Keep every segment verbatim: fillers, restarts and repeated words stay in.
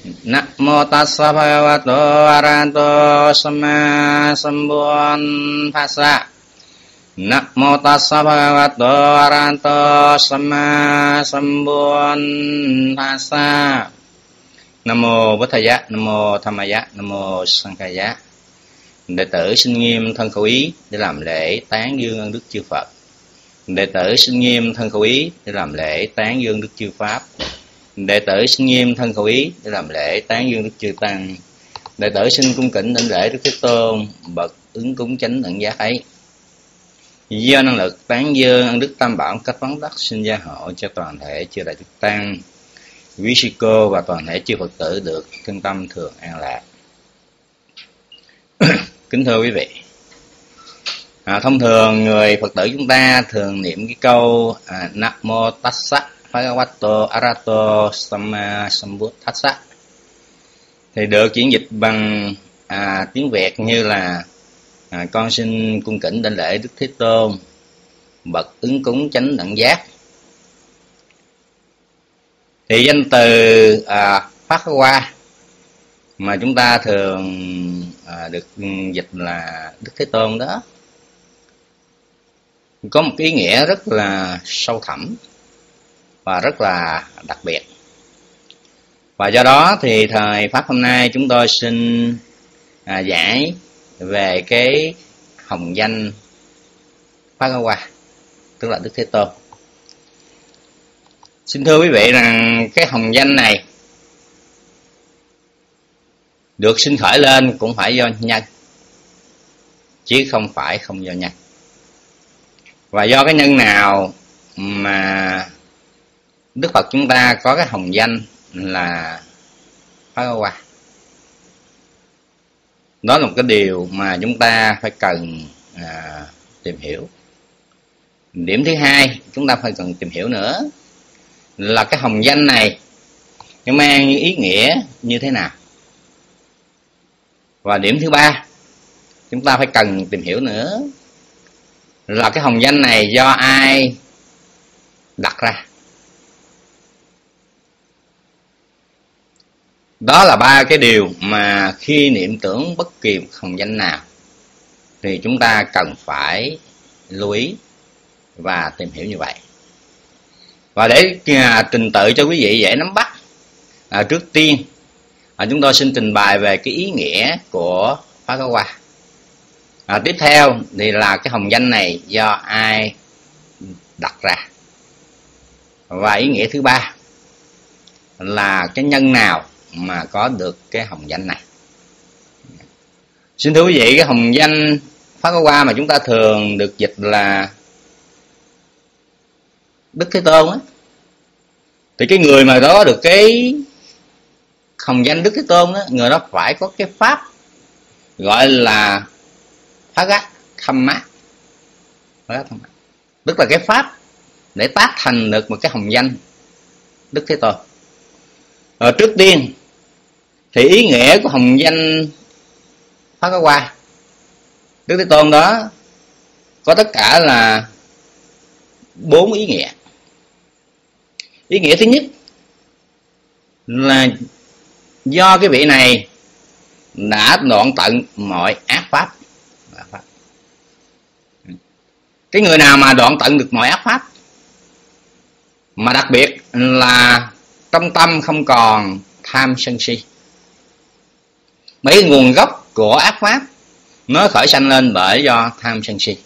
Namo tassa bhagavato arahato samma sambuddhassa. Namo tassa bhagavato arahato samma sambuddhassa. Namo Bổn Thầy Giá, Namo Tham Giá, Namo Sankhya Giá. Đệ tử xin nghiêm thân khẩu ý để làm lễ tán dương ân đức chư Phật. Đệ tử xin nghiêm thân khẩu ý để làm lễ tán dương đức chư Pháp. Đệ tử xin nghiêm thân khẩu ý để làm lễ tán dương đức chư Tăng. Đệ tử xin cung kính đảnh lễ Đức Thế Tôn, bậc ứng cúng chánh đẳng giác ấy. Do năng lực tán dương ân đức Tam Bảo cách vắn tắt, xin gia hộ cho toàn thể chư Đại Đức Tăng, quý sư cô và toàn thể chư Phật tử được thân tâm thường an lạc. Kính thưa quý vị, à, thông thường người Phật tử chúng ta thường niệm cái câu à, Namo tassa bhagavato arahato samma sambuddhassa, thì được chuyển dịch bằng à, tiếng Việt như là à, con xin cung kính đảnh lễ Đức Thế Tôn, bậc ứng cúng chánh đẳng giác. Thì danh từ à, phát hoa mà chúng ta thường à, được dịch là Đức Thế Tôn đó, có một ý nghĩa rất là sâu thẳm và rất là đặc biệt. Và do đó thì thời Pháp hôm nay chúng tôi xin à, giải về cái hồng danh Pháp Hoa, tức là Đức Thế Tôn. Xin thưa quý vị rằng cái hồng danh này được sinh khởi lên cũng phải do nhân, chứ không phải không do nhân. Và do cái nhân nào mà Đức Phật chúng ta có cái hồng danh là Pháp Hoa? Đó là một cái điều mà chúng ta phải cần à, tìm hiểu. Điểm thứ hai chúng ta phải cần tìm hiểu nữa là cái hồng danh này nó mang ý nghĩa như thế nào. Và điểm thứ ba chúng ta phải cần tìm hiểu nữa là cái hồng danh này do ai đặt ra. Đó là ba cái điều mà khi niệm tưởng bất kỳ một hồng danh nào thì chúng ta cần phải lưu ý và tìm hiểu như vậy. Và để à, trình tự cho quý vị dễ nắm bắt, à, trước tiên à, chúng tôi xin trình bày về cái ý nghĩa của Pháp Hoa. À, tiếp theo thì là cái hồng danh này do ai đặt ra. Và ý nghĩa thứ ba là cái nhân nào mà có được cái hồng danh này. Xin thưa quý vị, cái hồng danh Pháp Hoa mà chúng ta thường được dịch là Đức Thế Tôn á, thì cái người mà đó được cái hồng danh Đức Thế Tôn á, người đó phải có cái pháp gọi là Phá Gác Thâm Mát, tức là cái pháp để tác thành được một cái hồng danh Đức Thế Tôn. Rồi trước tiên thì ý nghĩa của hồng danh Pháp Hoa Đức Thế Tôn đó có tất cả là bốn ý nghĩa. Ý nghĩa thứ nhất là do cái vị này đã đoạn tận mọi ác pháp. Cái người nào mà đoạn tận được mọi ác pháp, mà đặc biệt là trong tâm không còn tham sân si. Mấy nguồn gốc của ác pháp nó khởi sanh lên bởi do tham sân si.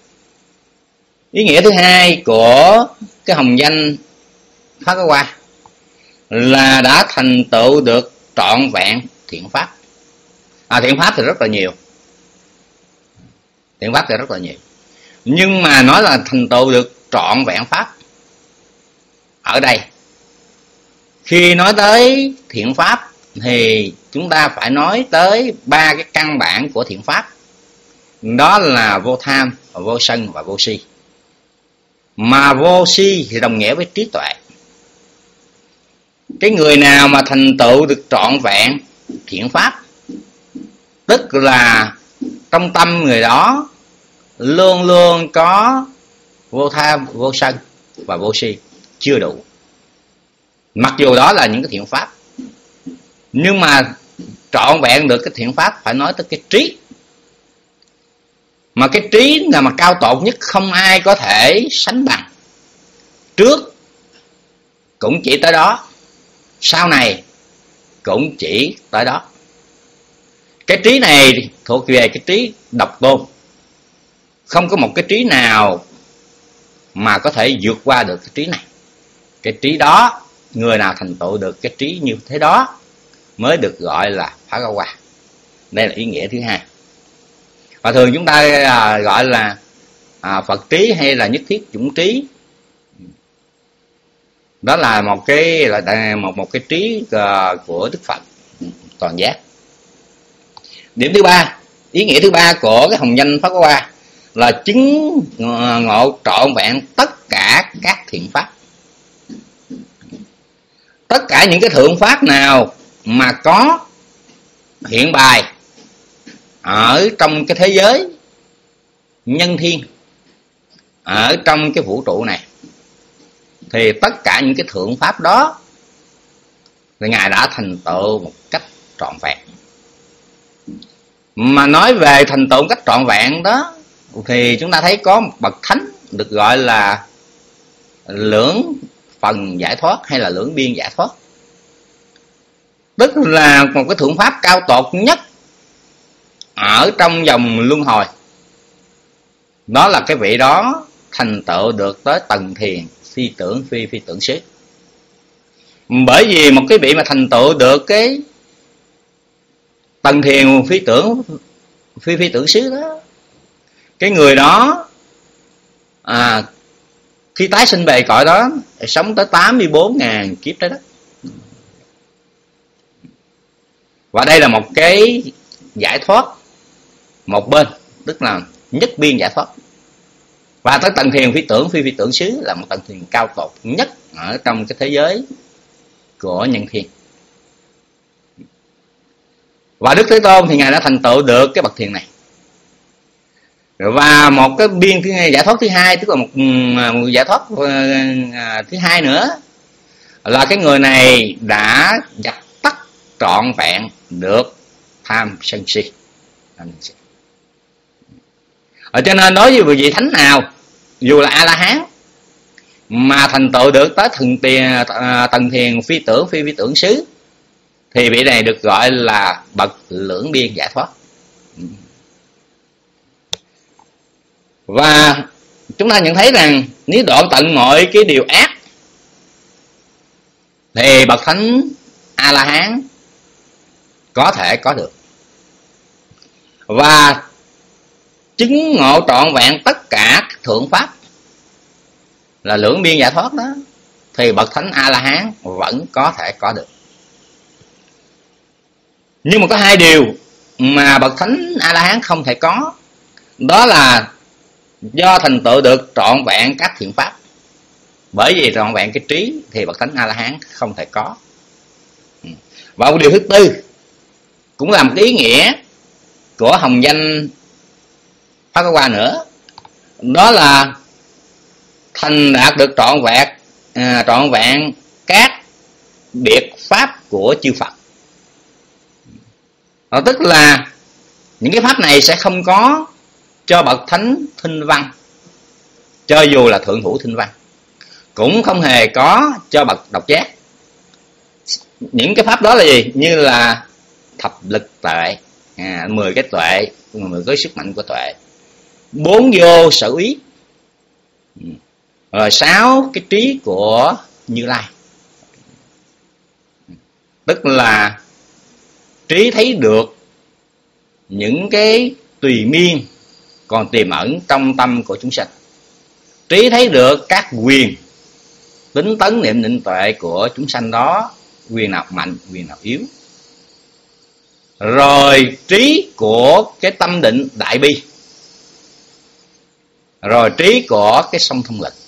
Ý nghĩa thứ hai của cái hồng danh Pháp Hoa là đã thành tựu được trọn vẹn thiện pháp. À, thiện pháp thì rất là nhiều, thiện pháp thì rất là nhiều, nhưng mà nói là thành tựu được trọn vẹn pháp ở đây, khi nói tới thiện pháp thì chúng ta phải nói tới ba cái căn bản của thiện pháp. Đó là vô tham, vô sân và vô si. Mà vô si thì đồng nghĩa với trí tuệ. Cái người nào mà thành tựu được trọn vẹn thiện pháp, tức là trong tâm người đó luôn luôn có vô tham, vô sân và vô si, chưa đủ. Mặc dù đó là những cái thiện pháp, Nhưng mà trọn vẹn được cái thiện pháp phải nói tới cái trí. Mà cái trí là mà cao tột nhất, không ai có thể sánh bằng. Trước cũng chỉ tới đó, sau này cũng chỉ tới đó. Cái trí này thuộc về cái trí độc tôn. Không có một cái trí nào mà có thể vượt qua được cái trí này. Cái trí đó, người nào thành tựu được cái trí như thế đó mới được gọi là Phật-Hoa. Đây là ý nghĩa thứ hai. Và thường chúng ta à, gọi là à, Phật trí hay là nhất thiết chủng trí. Đó là một cái là một một cái trí uh, của Đức Phật toàn giác. Điểm thứ ba, ý nghĩa thứ ba của cái hồng danh Phật-Hoa là chứng ngộ trọn vẹn tất cả các thiện pháp. Tất cả những cái thượng pháp nào mà có hiện bài ở trong cái thế giới nhân thiên, ở trong cái vũ trụ này, thì tất cả những cái thượng pháp đó thì Ngài đã thành tựu một cách trọn vẹn. Mà nói về thành tựu một cách trọn vẹn đó thì chúng ta thấy có một bậc thánh được gọi là lưỡng phần giải thoát hay là lưỡng biên giải thoát. Tức là một cái thượng pháp cao tột nhất ở trong dòng luân hồi. Đó là cái vị đó thành tựu được tới tầng thiền phi tưởng phi phi tưởng xứ. Bởi vì một cái vị mà thành tựu được cái tầng thiền phi tưởng phi phi tưởng xứ đó, cái người đó à, khi tái sinh về cõi đó sống tới tám mươi bốn ngàn kiếp trái đất. Và đây là một cái giải thoát một bên, tức là nhất biên giải thoát. Và tới tầng thiền phi tưởng phi phi tưởng xứ là một tầng thiền cao tột nhất ở trong cái thế giới của nhân thiên. Và Đức Thế Tôn thì Ngài đã thành tựu được cái bậc thiền này. Và một cái biên giải thoát thứ hai, tức là một, một giải thoát thứ hai nữa, là cái người này đã dập tắt trọn vẹn được tham sân si. Ở cho nên đối với vị thánh nào, dù là A-la-hán, mà thành tựu được tới thần tiền, tầng thiền phi tưởng phi phi tưởng xứ, thì vị này được gọi là bậc lưỡng biên giải thoát. Và chúng ta nhận thấy rằng nếu đoạn tận mọi cái điều ác thì bậc thánh A-la-hán có thể có được. Và chứng ngộ trọn vẹn tất cả thượng pháp là lưỡng biên giải thoát đó, thì bậc thánh A-la-hán vẫn có thể có được. Nhưng mà có hai điều mà bậc thánh A-la-hán không thể có. Đó là do thành tựu được trọn vẹn các thiện pháp. Bởi vì trọn vẹn cái trí thì bậc thánh A-la-hán không thể có. Và một điều thứ tư cũng là một ý nghĩa của hồng danh Phật-Hoa nữa. Đó là thành đạt được trọn vẹn à, trọn vẹn các biệt pháp của chư Phật. Đó, tức là những cái pháp này sẽ không có cho bậc thánh thinh văn, cho dù là thượng thủ thinh văn, cũng không hề có cho bậc độc giác. Những cái pháp đó là gì? Như là thập lực tuệ, à, mười cái tuệ, mười cái sức mạnh của tuệ, bốn vô sở ý, rồi sáu cái trí của Như Lai. Tức là trí thấy được những cái tùy miên còn tiềm ẩn trong tâm của chúng sanh, trí thấy được các quyền tính tấn niệm định tuệ của chúng sanh đó, quyền nào mạnh, quyền nào yếu. Rồi trí của cái tâm định đại bi, rồi trí của cái song thông lực,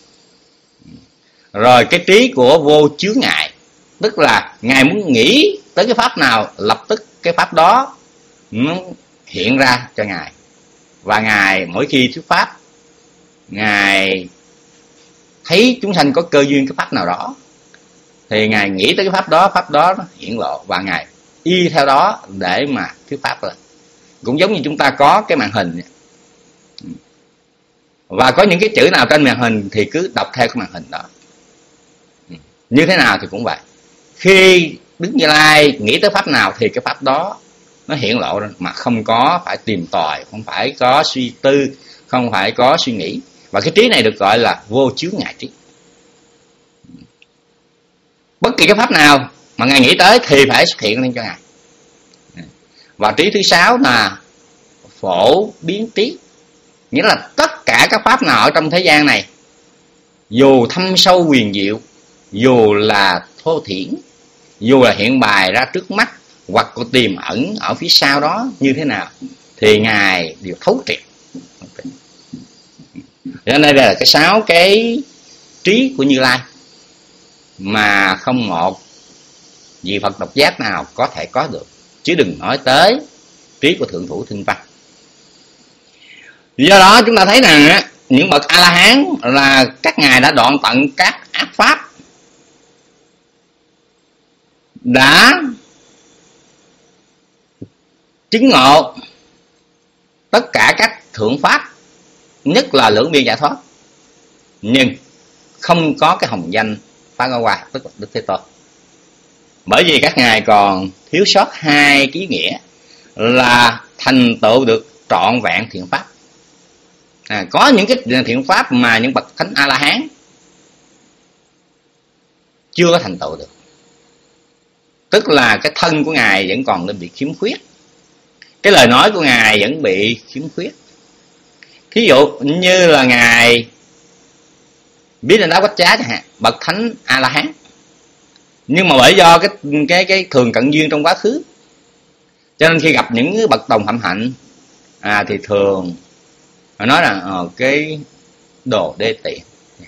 rồi cái trí của vô chướng ngại. Tức là Ngài muốn nghĩ tới cái pháp nào, lập tức cái pháp đó nó hiện ra cho Ngài. Và Ngài mỗi khi thuyết pháp, Ngài thấy chúng sanh có cơ duyên cái pháp nào đó, thì Ngài nghĩ tới cái pháp đó, pháp đó nó hiển lộ và Ngài y theo đó để mà thuyết pháp lên. Cũng giống như chúng ta có cái màn hình, và có những cái chữ nào trên màn hình thì cứ đọc theo cái màn hình đó. Như thế nào thì cũng vậy. Khi Đức Như Lai nghĩ tới pháp nào thì cái pháp đó nó hiển lộ ra, mà không có phải tìm tòi, không phải có suy tư, không phải có suy nghĩ. Và cái trí này được gọi là vô chướng ngại trí. Bất kỳ cái pháp nào mà Ngài nghĩ tới thì phải xuất hiện lên cho Ngài. Và trí thứ sáu là phổ biến trí, nghĩa là tất cả các pháp nào ở trong thế gian này, dù thâm sâu huyền diệu, dù là thô thiển, dù là hiện bày ra trước mắt, hoặc có tiềm ẩn ở phía sau đó như thế nào, thì Ngài đều thấu triệt. Cho nên đây là cái sáu cái trí của Như Lai mà không một vị Phật độc giác nào có thể có được, chứ đừng nói tới trí của Thượng Thủ Tinh Văn. Do đó chúng ta thấy rằng những bậc A-la-hán là các ngài đã đoạn tận các ác pháp, đã chứng ngộ tất cả các thượng pháp, nhất là lưỡng biên giải thoát, nhưng không có cái hồng danh Phá Ngã Hoa, tức là Đức Thế Tôn. Bởi vì các ngài còn thiếu sót hai cái ý nghĩa là thành tựu được trọn vẹn thiện pháp. À, có những cái thiện pháp mà những bậc thánh A-la-hán chưa có thành tựu được, tức là cái thân của ngài vẫn còn bị khiếm khuyết, cái lời nói của ngài vẫn bị khiếm khuyết. Thí dụ như là ngài Biết Đảnh Đá Quách Chá chẳng hạn, bậc thánh A-la-hán, nhưng mà bởi do cái cái cái thường cận duyên trong quá khứ, cho nên khi gặp những bậc đồng phạm hạnh à, thì thường họ nói là ờ, cái đồ đê tiện.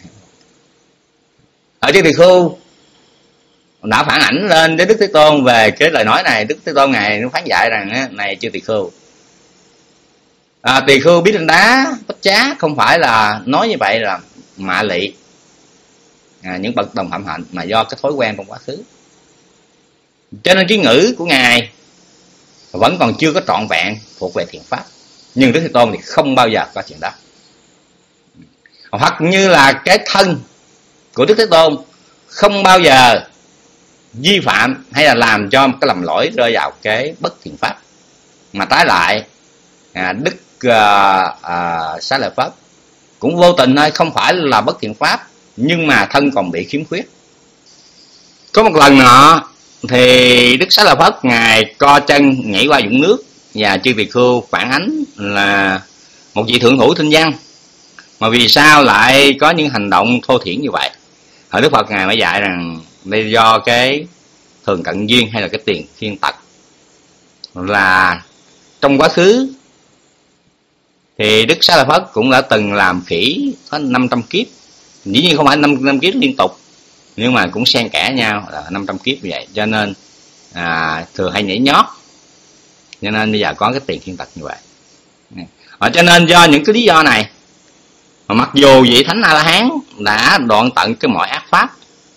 Ở trên Tỳ Khưu đã phản ảnh lên đến Đức Thế Tôn về cái lời nói này. Đức Thế Tôn ngài nó phán dạy rằng này chư Tỳ Khưu, à, Tỳ Khưu Biết Đảnh Đá Quách Chá không phải là nói như vậy là mạ lị à, những bậc đồng phạm hạnh, mà do cái thói quen trong quá khứ. Cho nên cái ngữ của ngài vẫn còn chưa có trọn vẹn thuộc về thiện pháp. Nhưng Đức Thế Tôn thì không bao giờ có chuyện đó. Hoặc như là cái thân của Đức Thế Tôn không bao giờ vi phạm hay là làm cho cái lầm lỗi rơi vào cái bất thiện pháp, mà trái lại à, Đức à, à, Xá Lợi Phất cũng vô tình thôi, không phải là bất thiện pháp, nhưng mà thân còn bị khiếm khuyết. Có một lần nọ thì Đức Xá Lợi Phất ngài co chân nhảy qua vũng nước, và chư Tỳ Khưu phản ánh là một vị thượng thủ tinh văn mà vì sao lại có những hành động thô thiển như vậy. Hồi Đức Phật ngài mới dạy rằng đây do cái thường cận duyên hay là cái tiền thiên tật, là trong quá khứ thì Đức Xá Lợi Phất cũng đã từng làm khỉ có năm trăm kiếp. Dĩ nhiên không phải năm trăm kiếp liên tục, nhưng mà cũng xen kẽ nhau là năm trăm kiếp như vậy. Cho nên à, thường hay nhảy nhót, cho nên bây giờ có cái tiền thiên tật như vậy. À, cho nên do những cái lý do này mà mặc dù vị Thánh A-la-hán đã đoạn tận cái mọi ác pháp,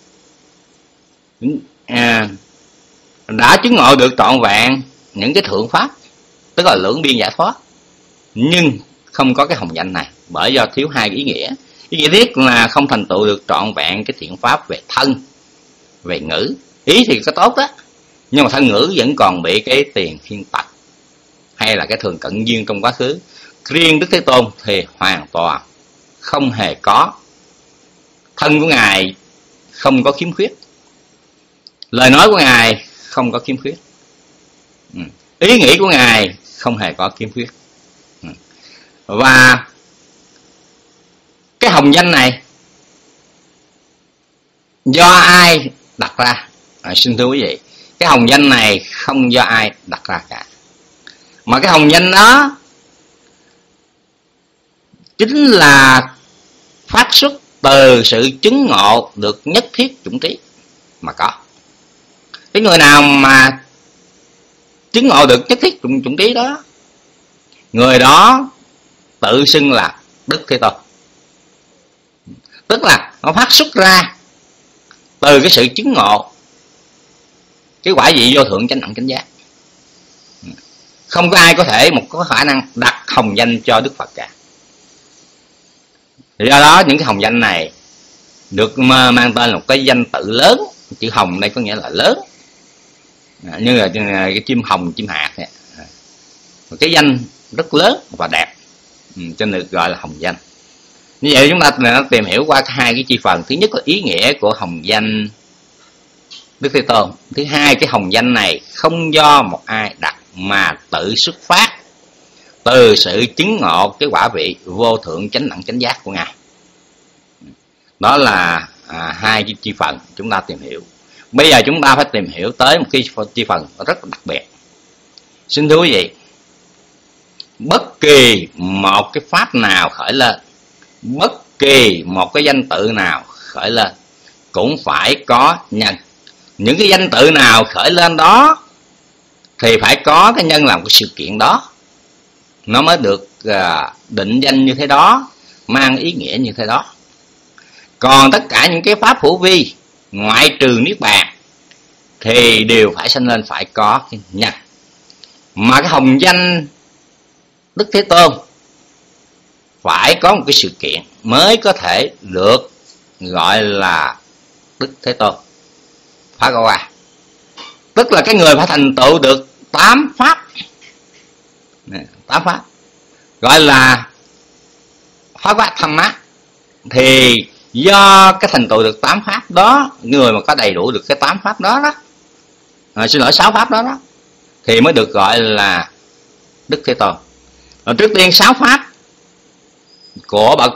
à, đã chứng ngộ được trọn vẹn những cái thượng pháp, tức là lưỡng biên giải thoát, nhưng không có cái hồng danh này, bởi do thiếu hai cái ý nghĩa. Ý nghĩa thiết là không thành tựu được trọn vẹn cái thiện pháp về thân, về ngữ. Ý thì có tốt đó, nhưng mà thân ngữ vẫn còn bị cái tiền thiên tật hay là cái thường cận duyên trong quá khứ. Riêng Đức Thế Tôn thì hoàn toàn không hề có. Thân của ngài không có khiếm khuyết, lời nói của ngài không có khiếm khuyết, ý nghĩ của ngài không hề có khiếm khuyết. Và cái hồng danh này do ai đặt ra? À, xin thưa quý vị, cái hồng danh này không do ai đặt ra cả, mà cái hồng danh đó chính là phát xuất từ sự chứng ngộ được nhất thiết chủng trí mà có. Cái người nào mà chứng ngộ được nhất thiết chủng, chủng trí đó, người đó tự xưng là Đức Thế Tôn. Tức là nó phát xuất ra từ cái sự chứng ngộ cái quả vị vô thượng chánh đẳng chánh giác. Không có ai có thể một có khả năng đặt hồng danh cho Đức Phật cả. Do đó những cái hồng danh này được mang tên là một cái danh tự lớn. Chữ hồng đây có nghĩa là lớn, như là cái chim hồng, chim hạt này. Một cái danh rất lớn và đẹp, cho nên được gọi là hồng danh. Như vậy chúng ta tìm hiểu qua hai cái chi phần. Thứ nhất là ý nghĩa của hồng danh Đức Thế Tôn. Thứ hai, cái hồng danh này không do một ai đặt mà tự xuất phát từ sự chứng ngộ cái quả vị vô thượng chánh đẳng chánh giác của Ngài. Đó là à, hai cái chi phần chúng ta tìm hiểu. Bây giờ chúng ta phải tìm hiểu tới một cái chi phần rất đặc biệt. Xin thưa quý vị, bất kỳ một cái pháp nào khởi lên, bất kỳ một cái danh tự nào khởi lên cũng phải có nhân. Những cái danh tự nào khởi lên đó thì phải có cái nhân làm cái sự kiện đó, nó mới được à, định danh như thế đó, mang ý nghĩa như thế đó. Còn tất cả những cái pháp hữu vi ngoại trừ niết bàn thì đều phải sanh lên phải có cái nhân. Mà cái hồng danh Đức Thế Tôn phải có một cái sự kiện mới có thể được gọi là Đức Thế Tôn Phá Hoa. Tức là cái người phải thành tựu được tám pháp, tám pháp gọi là Phá Hoa Tham Má. Thì do cái thành tựu được tám pháp đó, người mà có đầy đủ được cái tám pháp đó đó, à, xin lỗi sáu pháp đó đó, thì mới được gọi là Đức Thế Tôn. Rồi trước tiên sáu pháp của bậc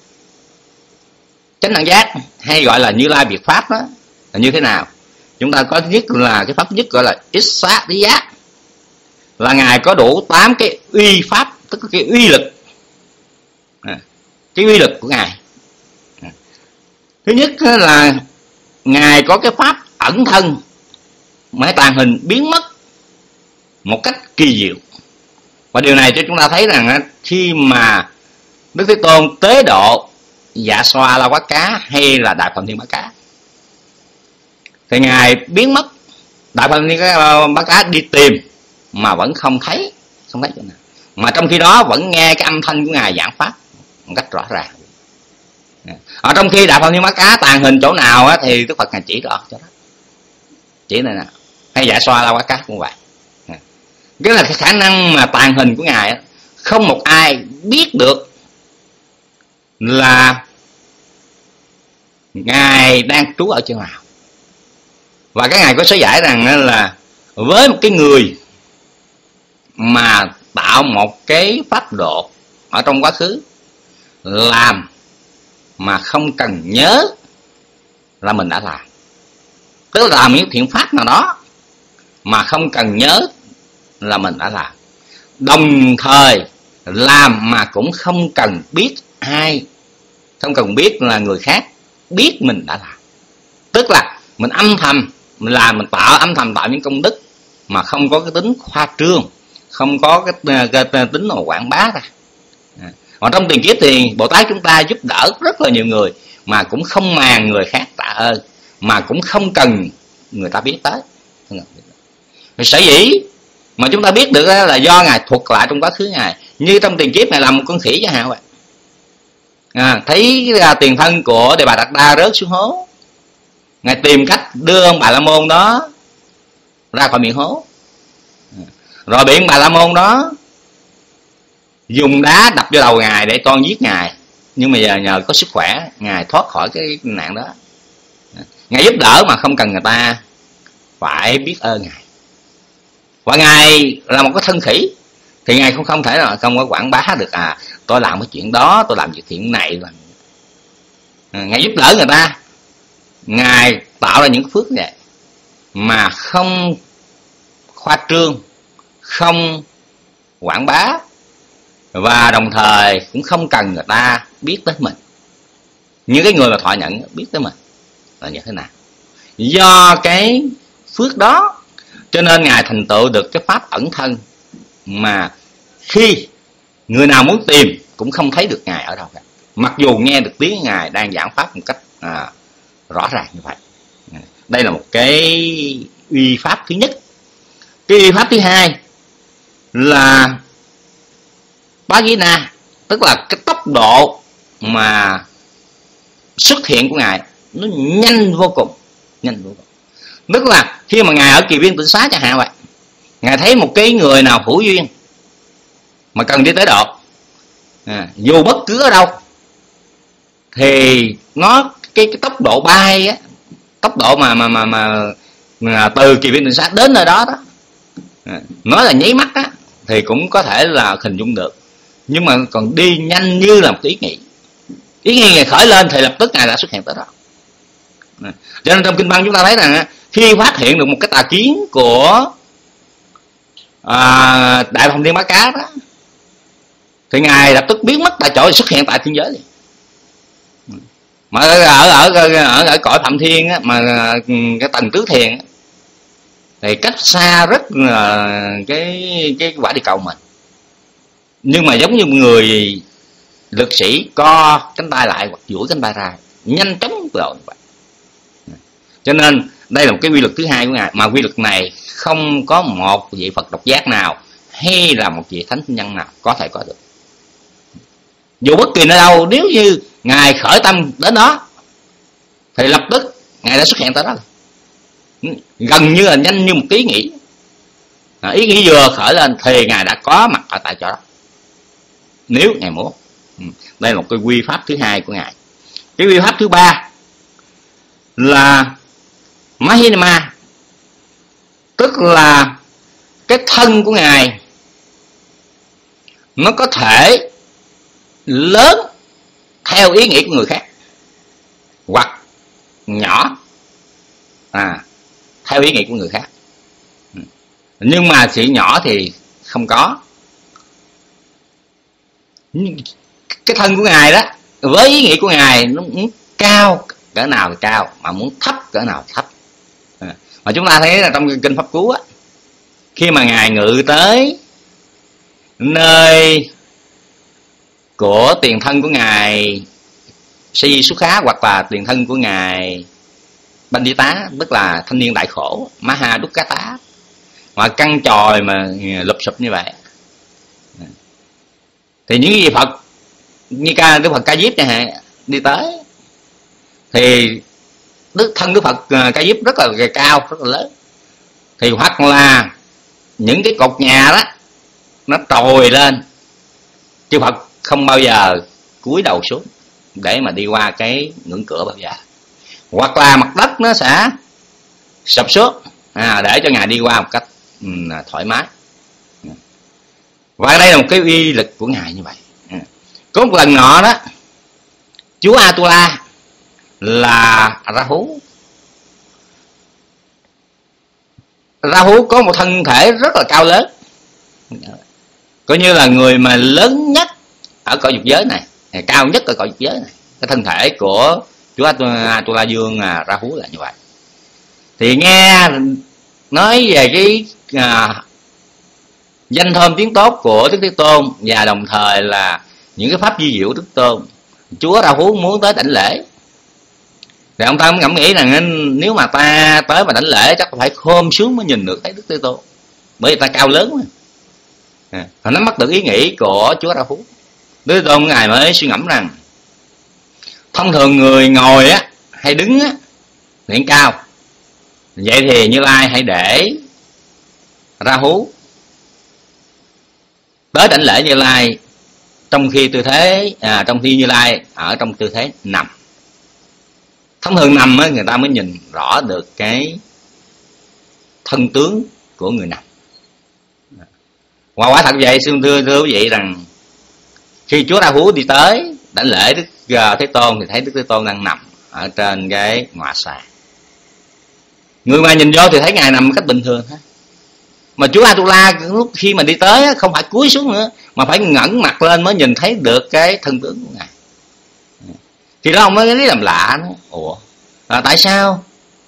chánh đẳng giác hay gọi là Như Lai Biệt Pháp đó là như thế nào? Chúng ta có thứ nhất là cái pháp nhất gọi là Issa Lý Giác, là Ngài có đủ tám cái uy pháp, tức là cái uy lực, à, cái uy lực của Ngài. À, thứ nhất là Ngài có cái pháp ẩn thân mà tàn hình biến mất một cách kỳ diệu. Và điều này cho chúng ta thấy rằng khi mà Đức Thế Tôn tế độ Dạ Xoa La Quát Cá hay là Đại Phần Thiên Bá Cá thì Ngài biến mất. Đại Phần Thiên Bá Cá đi tìm mà vẫn không thấy, không thấy chỗ nào. Mà trong khi đó vẫn nghe cái âm thanh của Ngài giảng pháp một cách rõ ràng. Ở trong khi Đại Phần Thiên Bá Cá tàn hình chỗ nào á, thì Đức Phật Ngài chỉ rõ cho đó, chỉ này nè. Hay Dạ Xoa La Quát Cá cũng vậy. Cái là cái khả năng mà tàn hình của Ngài á, không một ai biết được là Ngài đang trú ở chỗ nào. Và cái Ngài có sớ giải rằng là với một cái người mà tạo một cái pháp độ ở trong quá khứ, làm mà không cần nhớ là mình đã làm, tức là làm những thiện pháp nào đó mà không cần nhớ là mình đã làm, đồng thời làm mà cũng không cần biết ai, không cần biết là người khác biết mình đã làm. Tức là mình âm thầm mình làm, mình tạo âm thầm tạo những công đức mà không có cái tính khoa trương, không có cái, cái, cái tính nào quảng bá ra. Còn trong tiền kiếp thì Bồ Tát chúng ta giúp đỡ rất là nhiều người mà cũng không màng người khác tạ ơn, mà cũng không cần người ta biết tới. Sở dĩ mà chúng ta biết được là do Ngài thuật lại trong quá khứ Ngài. Như trong tiền kiếp Ngài làm một con khỉ chẳng hạn vậy. À, thấy là tiền thân của Đề Bà Đạt Đa rớt xuống hố, Ngài tìm cách đưa ông Bà La Môn đó ra khỏi miệng hố. Rồi bị ông Bà La Môn đó dùng đá đập vô đầu Ngài để toan giết Ngài. Nhưng mà giờ nhờ có sức khỏe, Ngài thoát khỏi cái nạn đó. Ngài giúp đỡ mà không cần người ta phải biết ơn Ngài. Và Ngài là một cái thân khỉ thì Ngài cũng không thể là không có quảng bá được à tôi làm cái chuyện đó, tôi làm việc thiện này. Ngài giúp đỡ người ta, Ngài tạo ra những phước vậy mà không khoa trương, không quảng bá, và đồng thời cũng không cần người ta biết tới mình. Những cái người mà thọ nhận biết tới mình là như thế nào. Do cái phước đó cho nên Ngài thành tựu được cái pháp ẩn thân mà khi người nào muốn tìm cũng không thấy được Ngài ở đâu cả, mặc dù nghe được tiếng Ngài đang giảng pháp một cách à, rõ ràng như vậy. Đây là một cái uy pháp thứ nhất. Cái uy pháp thứ hai là Bajina, tức là cái tốc độ mà xuất hiện của Ngài nó nhanh vô cùng, nhanh vô cùng. Tức là khi mà Ngài ở Kỳ Viên Tịnh Xá chẳng hạn vậy, Ngài thấy một cái người nào hữu duyên mà cần đi tới độ, à, dù bất cứ ở đâu, thì nó cái, cái tốc độ bay á, tốc độ mà mà mà mà, mà từ Kỳ Viên Tịnh Xá đến nơi đó đó, à, nói là nháy mắt á, thì cũng có thể là hình dung được. Nhưng mà còn đi nhanh như là một ý nghĩ, ý nghĩ Ngài khởi lên thì lập tức Ngài đã xuất hiện tới đó. À, cho nên trong kinh văn chúng ta thấy rằng khi phát hiện được một cái tà kiến của à, Đại Thông Thiên Bá Cá đó, thì Ngài lập tức biến mất tại chỗ, xuất hiện tại thiên giới liền. Mà ở ở ở ở, ở cõi Phạm Thiên á, mà cái tầng tứ thiền á, thì cách xa rất là cái cái quả địa cầu mình, nhưng mà giống như người lực sĩ co cánh tay lại hoặc duỗi cánh tay ra, nhanh chóng rồi vậy. Cho nên đây là một cái quy luật thứ hai của Ngài, mà quy luật này không có một vị Phật độc giác nào hay là một vị thánh nhân nào có thể có được. Dù bất kỳ nơi đâu, nếu như Ngài khởi tâm đến đó thì lập tức Ngài đã xuất hiện tới đó, gần như là nhanh như một ý nghĩ. À, ý nghĩ vừa khởi lên thì Ngài đã có mặt ở tại chỗ đó, nếu Ngài muốn. Đây là một cái quy pháp thứ hai của Ngài. Cái quy pháp thứ ba là Mahinama, tức là cái thân của Ngài nó có thể lớn theo ý nghĩ của người khác, hoặc nhỏ à, theo ý nghĩ của người khác. Nhưng mà sự nhỏ thì không có. Cái thân của Ngài đó, với ý nghĩ của Ngài, nó muốn cao cỡ nào thì cao, mà muốn thấp cỡ nào thì thấp. À, mà chúng ta thấy là trong kinh Pháp Cú á, khi mà Ngài ngự tới nơi của tiền thân của Ngài Si Xuất Khá, hoặc là tiền thân của Ngài Bandita, tức là thanh niên đại khổ Maha Dukkata, mà căng tròi mà lụp sụp như vậy, thì những vị Phật như ca Đức Phật Ca Diếp chẳng hạn đi tới, thì đức thân Đức Phật Ca Diếp rất là cao, rất là lớn, thì hoặc là những cái cột nhà đó nó trồi lên, chư Phật không bao giờ cúi đầu xuống để mà đi qua cái ngưỡng cửa bao giờ, hoặc là mặt đất nó sẽ sập xuống à, để cho Ngài đi qua một cách um, thoải mái. Và đây là một cái uy lực của Ngài như vậy. Có một lần nọ đó, chúa Atula là Rahu. Rahu có một thân thể rất là cao lớn, coi như là người mà lớn nhất ở cõi dục giới này, cao nhất ở cõi dục giới này. Cái thân thể của chúa Atula Dương là Rahu là như vậy. Thì nghe nói về cái à, danh thơm tiếng tốt của Đức Thế Tôn, và đồng thời là những cái pháp di diệu Đức Tôn, chúa Rahu muốn tới đảnh lễ. Thì ông ta cũng ngẫm nghĩ rằng nếu mà ta tới mà đảnh lễ chắc phải khom xuống mới nhìn được thấy Đức Thế Tôn, bởi vì ta cao lớn mà. À, họ nắm bắt được ý nghĩ của chúa Rahu. Đức Thế Tôn Ngài mới suy ngẫm rằng thông thường người ngồi á hay đứng á thì cao, vậy thì Như Lai hãy để Rahu tới đảnh lễ Như Lai trong khi tư thế à, trong khi Như Lai ở trong tư thế nằm. Thông thường nằm á, người ta mới nhìn rõ được cái thân tướng của người nằm. Và quả thật vậy, xin thưa thưa quý vị rằng khi chúa Rahu đi tới đảnh lễ Đức Thế Tôn thì thấy Đức Thế Tôn đang nằm ở trên cái ngọa xà. Người mà nhìn vô thì thấy Ngài nằm một cách bình thường ha. Mà chúa Atula lúc khi mà đi tới không phải cúi xuống nữa, mà phải ngẩng mặt lên mới nhìn thấy được cái thân tướng của Ngài. Thì đó ông mới thấy làm lạ nữa. Ủa, là tại sao?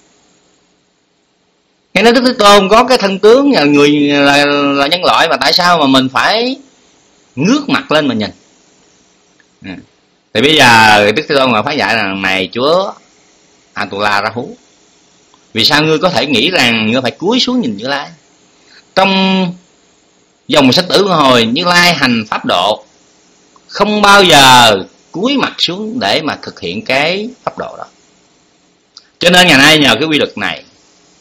Nghe nói Đức Thế Tôn có cái thân tướng là người là, là nhân loại, mà tại sao mà mình phải ngước mặt lên mà nhìn? À. Thì bây giờ Đức Thế Tôn mà phá giải rằng này chúa Atula Rahu, Vì sao ngươi có thể nghĩ rằng ngươi phải cúi xuống nhìn Như Lai? Trong dòng sách tử luân hồi, Như Lai hành pháp độ không bao giờ cúi mặt xuống để mà thực hiện cái pháp độ đó. Cho nên ngày nay nhờ cái quy luật này,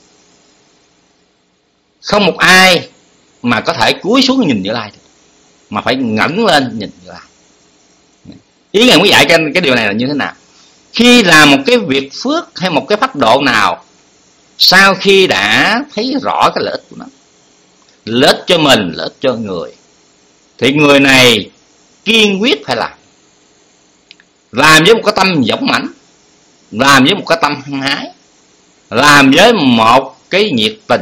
không một ai mà có thể cúi xuống nhìn Như Lai được, mà phải ngẩng lên nhìn Như Lai. Ý Ngài muốn dạy cái, cái điều này là như thế nào? Khi làm một cái việc phước hay một cái pháp độ nào, sau khi đã thấy rõ cái lợi ích của nó, lợi ích cho mình, lợi ích cho người, thì người này kiên quyết phải làm. Làm với một cái tâm dũng mãnh, làm với một cái tâm hăng hái, làm với một cái nhiệt tình,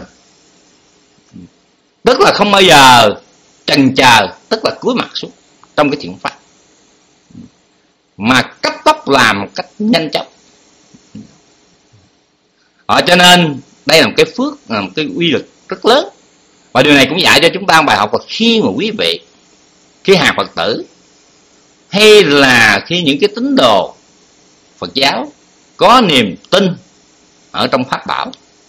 tức là không bao giờ chần chờ, tức là cúi mặt xuống trong cái thiện pháp, mà cấp tốc làm một cách nhanh chóng. Ở cho nên đây là một cái phước, là một cái uy lực rất lớn. Và điều này cũng dạy cho chúng ta bài học là khi mà quý vị, khi hàng Phật tử, hay là khi những cái tín đồ Phật giáo có niềm tin ở trong pháp bảo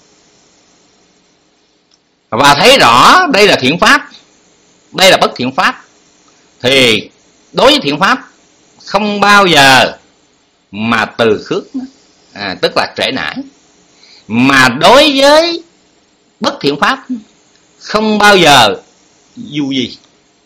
và thấy rõ đây là thiện pháp, đây là bất thiện pháp, thì đối với thiện pháp không bao giờ mà từ khước, à, tức là trễ nải. Mà đối với bất thiện pháp không bao giờ du gì.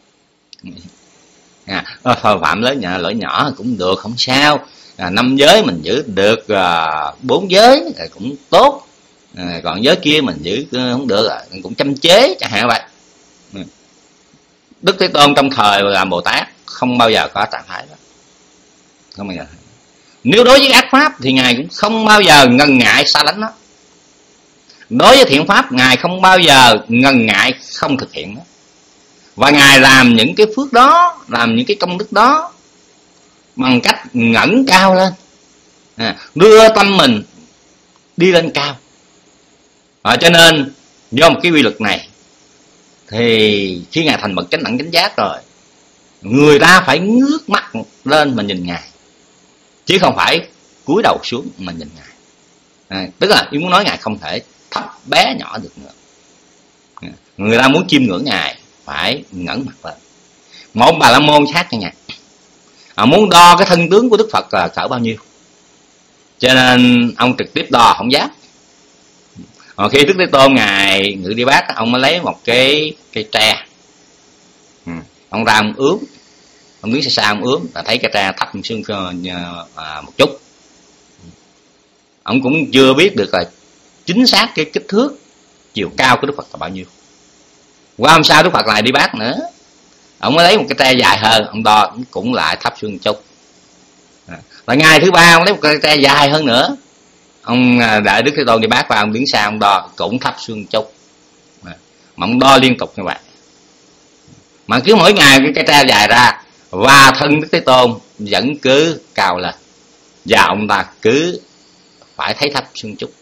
À, phạm lỗi nhỏ, lỗi nhỏ cũng được, không sao. À, năm giới mình giữ được, à, bốn giới à, cũng tốt. À, còn giới kia mình giữ không được, à, cũng châm chế chẳng hạn vậy. Đức Thế Tôn trong thời làm Bồ Tát không bao giờ có trạng thái đó, không bao giờ. Nếu đối với ác pháp thì Ngài cũng không bao giờ ngần ngại xa lánh nó. Đối với thiện pháp Ngài không bao giờ ngần ngại không thực hiện nó. Và Ngài làm những cái phước đó, làm những cái công đức đó bằng cách ngẩng cao lên, à, đưa tâm mình đi lên cao. À, cho nên do một cái quy luật này thì khi Ngài thành bậc chánh đẳng chánh giác rồi, người ta phải ngước mắt lên mà nhìn Ngài, chứ không phải cúi đầu xuống mà nhìn Ngài. À, tức là ý muốn nói Ngài không thể thấp bé nhỏ được nữa. À, người ta muốn chiêm ngưỡng Ngài phải ngẩng mặt lên. Một Bà La Môn khác cho Ngài, à, muốn đo cái thân tướng của Đức Phật là cỡ bao nhiêu, cho nên ông trực tiếp đo không dám. Và khi Đức Thế Tôn Ngài Ngự Đi Bát, ông mới lấy một cái cây tre, ừ, ông ra ông ướm, ông đứng xa xa ông ướm là thấy cây tre thấp xương à, một chút. Ông cũng chưa biết được là chính xác cái kích thước chiều cao của Đức Phật là bao nhiêu. Qua hôm sau Đức Phật lại đi bát nữa, ông mới lấy một cái tre dài hơn, ông đo cũng lại thấp xương chút. Và ngày thứ ba ông lấy một cái tre dài hơn nữa, ông đợi Đức Thế Tôn đi bát và ông đứng xa ông đo cũng thấp xương chút. Mà ông đo liên tục như vậy, mà cứ mỗi ngày cái tre dài ra và thân Đức Thế Tôn vẫn cứ cao lên, và ông ta cứ phải thấy thấp xương chút.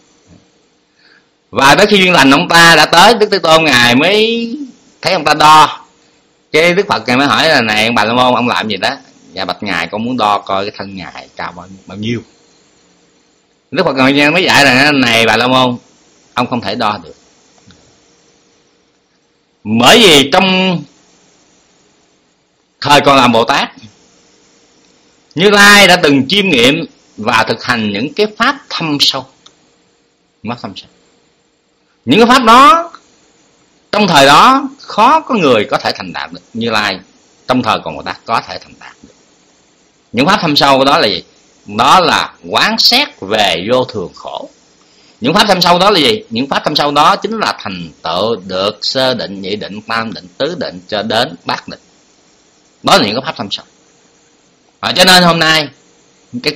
Và tới khi duyên lành ông ta đã tới, Đức Thế Tôn Ngài mới thấy ông ta đo. Cái Đức Phật Ngài mới hỏi là này Bà La Môn, ông làm gì đó? Dạ bạch Ngài, con muốn đo coi cái thân Ngài cao bao, bao nhiêu. Đức Phật Ngài mới dạy là này Bà La Môn, ông không thể đo được. Bởi vì trong thời còn làm Bồ Tát, Như Lai đã từng chiêm nghiệm và thực hành những cái pháp thâm sâu. Pháp thâm sâu. Những cái pháp đó trong thời đó khó có người có thể thành đạt được. Như Lai trong thời còn Bồ Tát có thể thành đạt được. Những pháp thâm sâu đó là gì? Đó là quán xét về vô thường khổ. Những pháp thâm sâu đó là gì? Những pháp thâm sâu đó chính là thành tựu được sơ định, nhị định, tam định, tứ định cho đến bát định. Đó là những cái pháp thâm sâu. À, cho nên hôm nay cái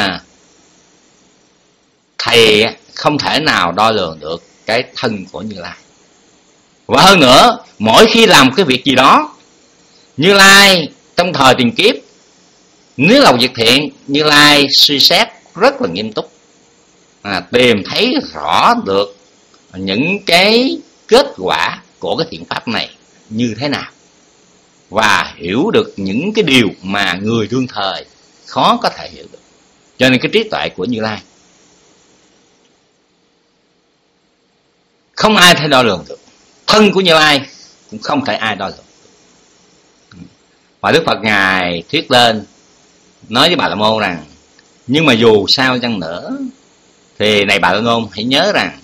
thầy không thể nào đo lường được cái thân của Như Lai. Và hơn nữa, mỗi khi làm cái việc gì đó, Như Lai trong thời tiền kiếp, nếu là một việc thiện, Như Lai suy xét rất là nghiêm túc, à, tìm thấy rõ được những cái kết quả của cái thiện pháp này như thế nào, và hiểu được những cái điều mà người đương thời khó có thể hiểu được. Cho nên cái trí tuệ của Như Lai không ai thể đo lường được. Thân của Như Lai cũng không thể ai đo lường được. Và Đức Phật Ngài thuyết lên nói với Bà La Môn rằng, nhưng mà dù sao chăng nữa thì này Bà La Môn hãy nhớ rằng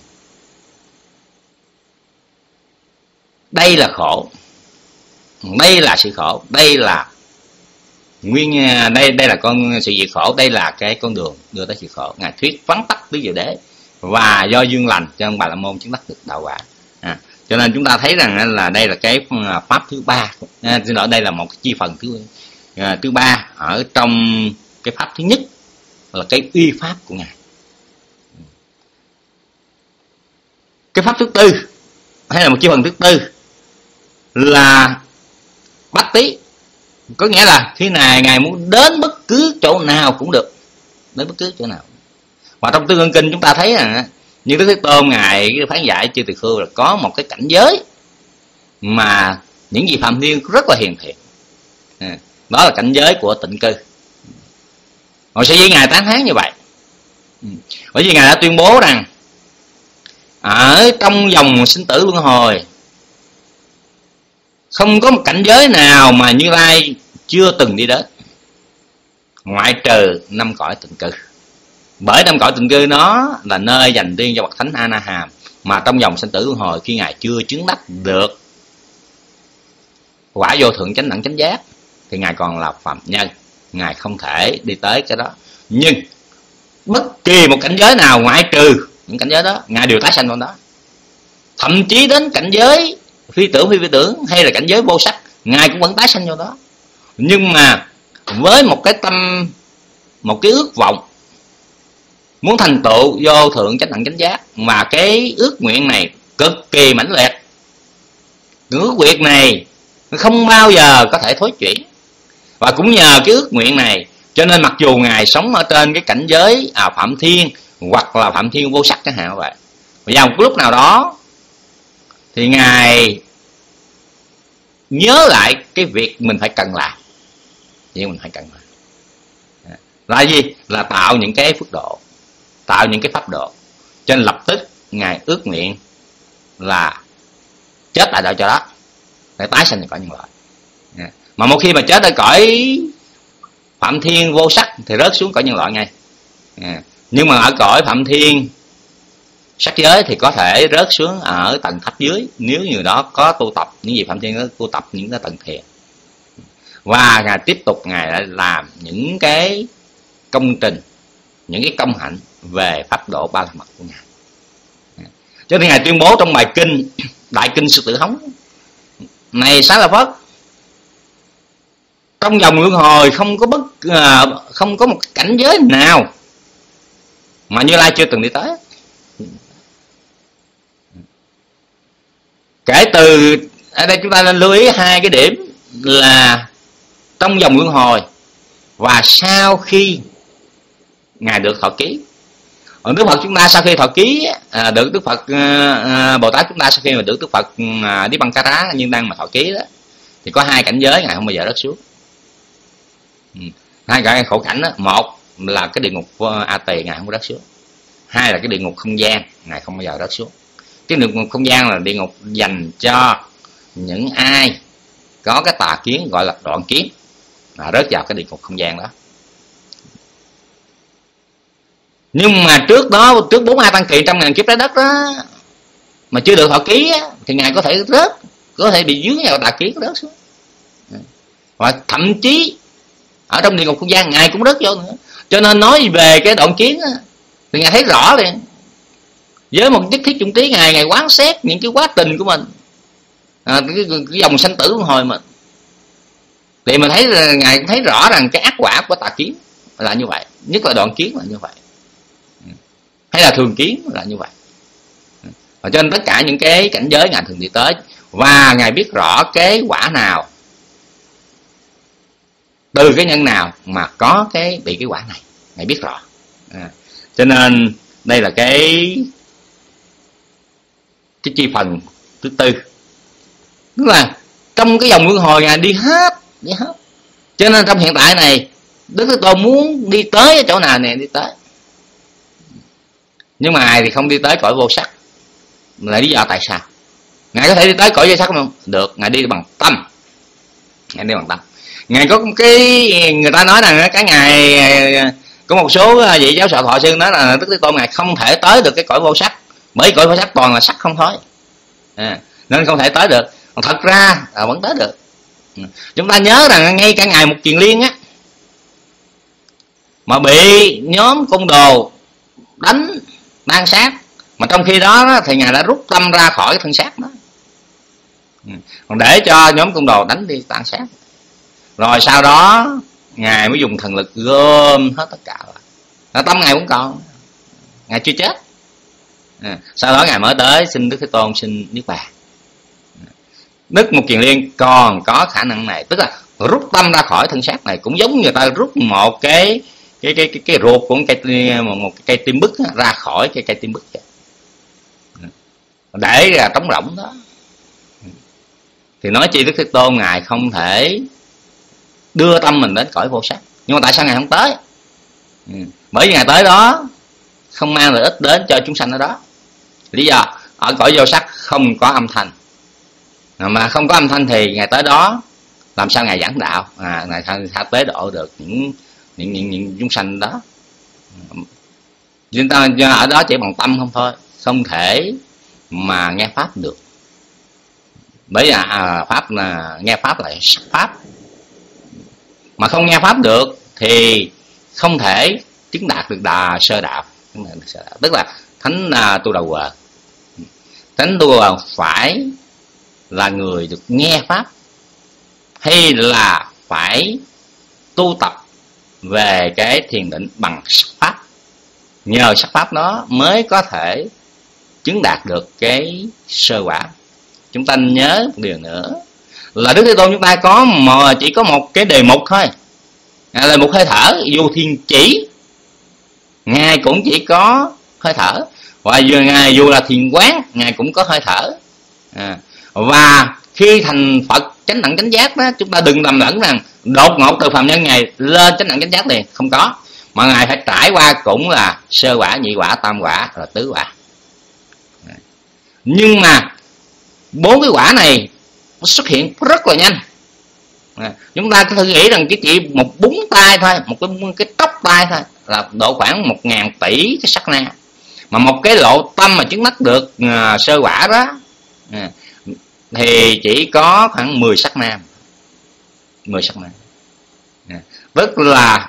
đây là khổ, đây là sự khổ, đây là nguyên đây đây là con sự việc khổ, đây là cái con đường đưa tới sự khổ. Ngài thuyết vắn tắt tứ diệu đế, và do duyên lành cho ông Bà La Môn chứng đắc được đạo quả. À, cho nên chúng ta thấy rằng là đây là cái pháp thứ ba, à, xin lỗi, đây là một cái chi phần thứ à, thứ ba ở trong cái pháp thứ nhất là cái uy pháp của Ngài. Cái pháp thứ tư hay là một chi phần thứ tư là bát tí, có nghĩa là khi này Ngài muốn đến bất cứ chỗ nào cũng được, đến bất cứ chỗ nào. Và trong Tương Ưng Kinh chúng ta thấy rằng như Đức Thế Tôn Ngài phán giải chư tỳ khưu là có một cái cảnh giới mà những vị phạm thiên rất là hiền thiện, đó là cảnh giới của tịnh cư. Hồi sở dĩ Ngài tán thán như vậy, bởi vì Ngài đã tuyên bố rằng ở trong dòng sinh tử luân hồi không có một cảnh giới nào mà Như Lai chưa từng đi đến, ngoại trừ năm cõi tịnh cư. Bởi năm cõi tịnh cư nó là nơi dành riêng cho bậc thánh A Na Hàm, mà trong dòng sinh tử luân hồi khi Ngài chưa chứng đắc được quả vô thượng chánh đẳng chánh giác thì Ngài còn là phàm nhân, Ngài không thể đi tới cái đó. Nhưng bất kỳ một cảnh giới nào ngoại trừ những cảnh giới đó, Ngài đều tái sanh trong đó. Thậm chí đến cảnh giới phi tưởng phi phi tưởng hay là cảnh giới vô sắc, Ngài cũng vẫn tái sanh trong đó. Nhưng mà với một cái tâm, một cái ước vọng muốn thành tựu vô thượng chánh đẳng chánh giác, mà cái ước nguyện này cực kỳ mãnh liệt, cái ước nguyện này không bao giờ có thể thối chuyển. Và cũng nhờ cái ước nguyện này cho nên mặc dù Ngài sống ở trên cái cảnh giới à, phạm thiên hoặc là phạm thiên vô sắc chẳng hạn vậy, vào một lúc nào đó thì Ngài nhớ lại cái việc mình phải cần làm. Việc mình phải cần làm là gì? Là tạo những cái phước độ, tạo những cái pháp độ. Cho nên lập tức Ngài ước nguyện là chết tại đạo cho đó, để tái sinh cõi nhân loại. Mà một khi mà chết ở cõi phạm thiên vô sắc thì rớt xuống cõi nhân loại ngay. Nhưng mà ở cõi phạm thiên sắc giới thì có thể rớt xuống ở tầng thấp dưới, nếu như đó có tu tập, những gì phạm thiên có tu tập những cái tầng thiền. Và Ngài tiếp tục Ngài lại làm những cái công trình, những cái công hạnh về pháp độ ba la mật của Ngài. Cho nên Ngài tuyên bố trong bài kinh Đại Kinh Sư Tử Hống: này Xá Lợi Phất, trong vòng luân hồi không có bất không có một cảnh giới nào mà Như Lai chưa từng đi tới. Kể từ ở đây chúng ta nên lưu ý hai cái điểm là trong vòng luân hồi và sau khi Ngài được thọ ký. Ở Đức Phật chúng ta sau khi thọ ký, à, được Đức Phật à, Bồ Tát chúng ta sau khi mà được Đức Phật à, Đi Băng Ca Rá nhưng đang mà thọ ký đó, thì có hai cảnh giới Ngài không bao giờ rớt xuống. Ừ. Hai cái khổ cảnh đó, một là cái địa ngục A Tỳ Ngài không có rớt xuống, hai là cái địa ngục không gian Ngài không bao giờ rớt xuống. Cái địa ngục không gian là địa ngục dành cho những ai có cái tà kiến gọi là đoạn kiến, mà rớt vào cái địa ngục không gian đó. Nhưng mà trước đó, trước bốn A Tăng Kỳ trăm ngàn kiếp trái đất đó mà chưa được thọ ký á, thì Ngài có thể rớt, có thể bị dướng vào tà kiến rớt xuống. Và thậm chí ở trong địa ngục không gian Ngài cũng rớt vô nữa. Cho nên nói về cái đoạn kiến á, thì Ngài thấy rõ liền. Với một nhất thiết chủng trí Ngài, Ngài quán xét những cái quá trình của mình, à, cái, cái, cái dòng sanh tử luân hồi mình, thì mình thấy là Ngài cũng thấy rõ rằng cái ác quả của tà kiến là như vậy, nhất là đoạn kiến là như vậy, hay là thường kiến là như vậy. Và cho nên tất cả những cái cảnh giới Ngài thường đi tới, và Ngài biết rõ cái quả nào, từ cái nhân nào mà có cái bị cái quả này, Ngài biết rõ. À, cho nên đây là cái cái chi phần thứ tư, tức là trong cái dòng luân hồi Ngài đi hết, đi hết. Cho nên trong hiện tại này Đức Thế Tôn muốn đi tới ở chỗ nào nè đi tới, nhưng mà Ngài thì không đi tới cõi vô sắc, Là lý do tại sao Ngài có thể đi tới cõi vô sắc không? Được, Ngài đi bằng tâm. Ngài đi bằng tâm. Ngài có cái người ta nói rằng cái Ngài có một số vị giáo sở thọ sư nói là Đức Thế Tôn Ngài không thể tới được cái cõi vô sắc, bởi cõi vô sắc toàn là sắc không thôi, à, nên không thể tới được. Còn thật ra là vẫn tới được. Chúng ta nhớ rằng ngay cả Ngài Mục Kiền Liên á, mà bị nhóm côn đồ đánh tan sát, mà trong khi đó thì Ngài đã rút tâm ra khỏi thân xác đó, còn để cho nhóm côn đồ đánh đi tan sát. Rồi sau đó Ngài mới dùng thần lực gom hết tất cả lại. Tâm Ngài vẫn còn, Ngài chưa chết. À, sau đó Ngài mới tới xin Đức Thế Tôn xin Niết Bàn. Đức Mục Kiền Liên còn có khả năng này, tức là rút tâm ra khỏi thân xác này, cũng giống người ta rút một cái cái cái cái, cái ruột của một cây, một, một cái cây tim bứt ra khỏi cái cây tim bứt để ra trống rỗng đó. Thì nói chi Đức Thế Tôn Ngài không thể đưa tâm mình đến cõi vô sắc. Nhưng mà tại sao Ngài không tới? Ừ. Bởi vì Ngài tới đó không mang lợi ích đến cho chúng sanh ở đó. Lý do ở cõi vô sắc không có âm thanh, mà không có âm thanh thì Ngài tới đó làm sao Ngài giảng đạo, à, Ngài sao tế độ được những những những, những chúng sanh đó. Chúng ta ở đó chỉ bằng tâm không thôi, không thể mà nghe pháp được. Bởi vì à, pháp là nghe pháp là sắc pháp, mà không nghe pháp được thì không thể chứng đạt được đà sơ đạo. Tức là thánh uh, tu đầu quờ, thánh tu đầu quờ phải là người được nghe pháp, hay là phải tu tập về cái thiền định bằng sắc pháp. Nhờ sắc pháp đó mới có thể chứng đạt được cái sơ quả. Chúng ta nhớ một điều nữa là Đức Thế Tôn chúng ta có mà chỉ có một cái đề mục thôi, à, là một hơi thở. Vô Thiên Chỉ Ngài cũng chỉ có hơi thở, và dù Ngài dù là thiền quán Ngài cũng có hơi thở. À, và khi thành Phật chánh đẳng chánh giác đó, chúng ta đừng lầm lẫn rằng đột ngột từ phàm nhân Ngài lên chánh đẳng chánh giác liền, không có. Mà Ngài phải trải qua cũng là sơ quả, nhị quả, tam quả, rồi tứ quả. À, nhưng mà bốn cái quả này nó xuất hiện rất là nhanh. À, chúng ta có thử nghĩ rằng cái chỉ một búng tay thôi, một cái, cái tóc tay thôi là độ khoảng một ngàn tỷ cái sắc na. Mà một cái lộ tâm mà chứng đắc được uh, sơ quả đó à, thì chỉ có khoảng mười sắc na. mười sắc na. À, tức là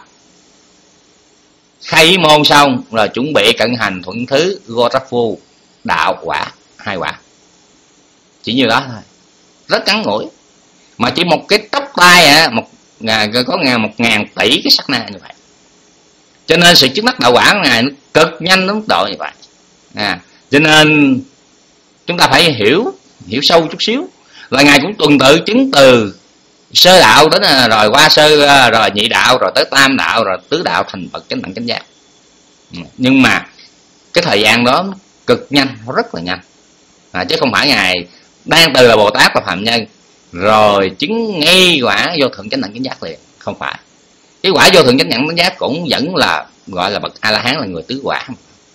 khai môn xong rồi chuẩn bị cận hành thuận thứ Gorafu đạo quả, hai quả. Chỉ như đó thôi, rất ngắn ngủi. Mà chỉ một cái tóc tay à, một có ngàn một ngàn tỷ cái sắc na như vậy. Cho nên sự chứng đắc đạo quả của Ngài nó cực nhanh đến mức độ như vậy. À, cho nên chúng ta phải hiểu hiểu sâu chút xíu là Ngài cũng tuần tự chứng từ sơ đạo đến rồi qua sơ rồi nhị đạo rồi tới tam đạo rồi tứ đạo thành Phật chánh đẳng chánh giác. Nhưng mà cái thời gian đó cực nhanh, rất là nhanh. À, chứ không phải Ngài đang từ là Bồ Tát và phàm nhân rồi chứng ngay quả vô thượng chánh đẳng chánh giác liền, không phải. Cái quả vô thượng chánh đẳng chánh giác cũng vẫn là gọi là bậc A La Hán, là người tứ quả,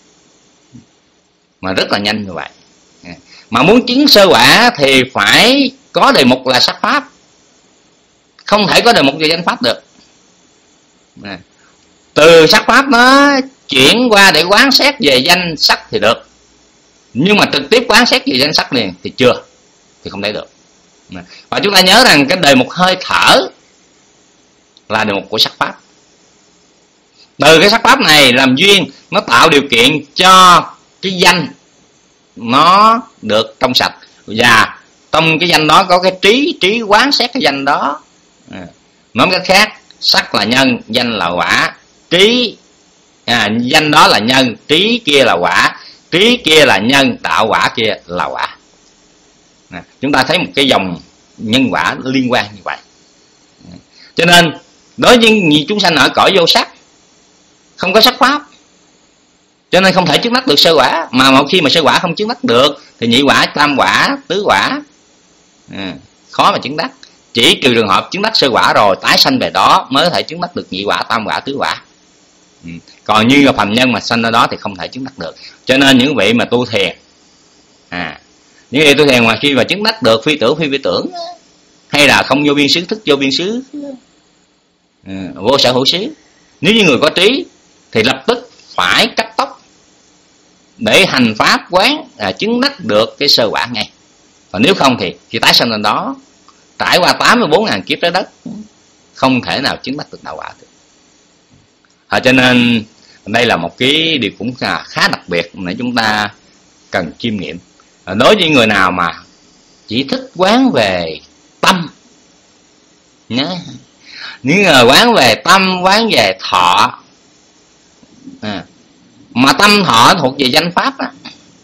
mà rất là nhanh như vậy. Mà muốn chứng sơ quả thì phải có đề mục là sắc pháp, không thể có đề mục về danh pháp được. Từ sắc pháp nó chuyển qua để quán xét về danh sắc thì được, nhưng mà trực tiếp quán xét về danh sắc liền thì chưa, thì không thể được. Và chúng ta nhớ rằng cái đề mục hơi thở là đề mục của sắc pháp. Từ cái sắc pháp này làm duyên, nó tạo điều kiện cho cái danh nó được trong sạch, và trong cái danh đó có cái trí trí quán xét cái danh đó. À, nói cách khác, sắc là nhân, danh là quả. Trí à, danh đó là nhân, trí kia là quả, trí kia là nhân, đạo quả kia là quả. À, chúng ta thấy một cái dòng nhân quả liên quan như vậy. À, cho nên đối với những chúng sanh ở cõi vô sắc không có sắc pháp, cho nên không thể chứng đắc được sơ quả. Mà một khi mà sơ quả không chứng đắc được thì nhị quả, tam quả, tứ quả à, khó mà chứng đắc. Chỉ trừ trường hợp chứng đắc sơ quả rồi tái sanh về đó mới có thể chứng đắc được nhị quả, tam quả, tứ quả. Ừ. Còn như là phàm nhân mà sanh ở đó thì không thể chứng đắc được. Cho nên những vị mà tu thiền À, những điều tu thiền mà khi mà chứng đắc được phi tưởng phi phi tưởng, hay là không vô biên xứ thức vô biên xứ, à, vô sở hữu xứ, nếu như người có trí thì lập tức phải cấp tốc để hành pháp quán, à, chứng đắc được cái sơ quả ngay. Còn nếu không thì khi tái sanh lên đó, trải qua tám mươi bốn ngàn kiếp trái đất, không thể nào chứng đắc được đạo quả được. À, cho nên đây là một cái điều cũng khá đặc biệt để chúng ta cần chiêm nghiệm. À, đối với người nào mà chỉ thích quán về tâm nhé, những người quán về tâm, quán về thọ, à, mà tâm thọ thuộc về danh pháp á,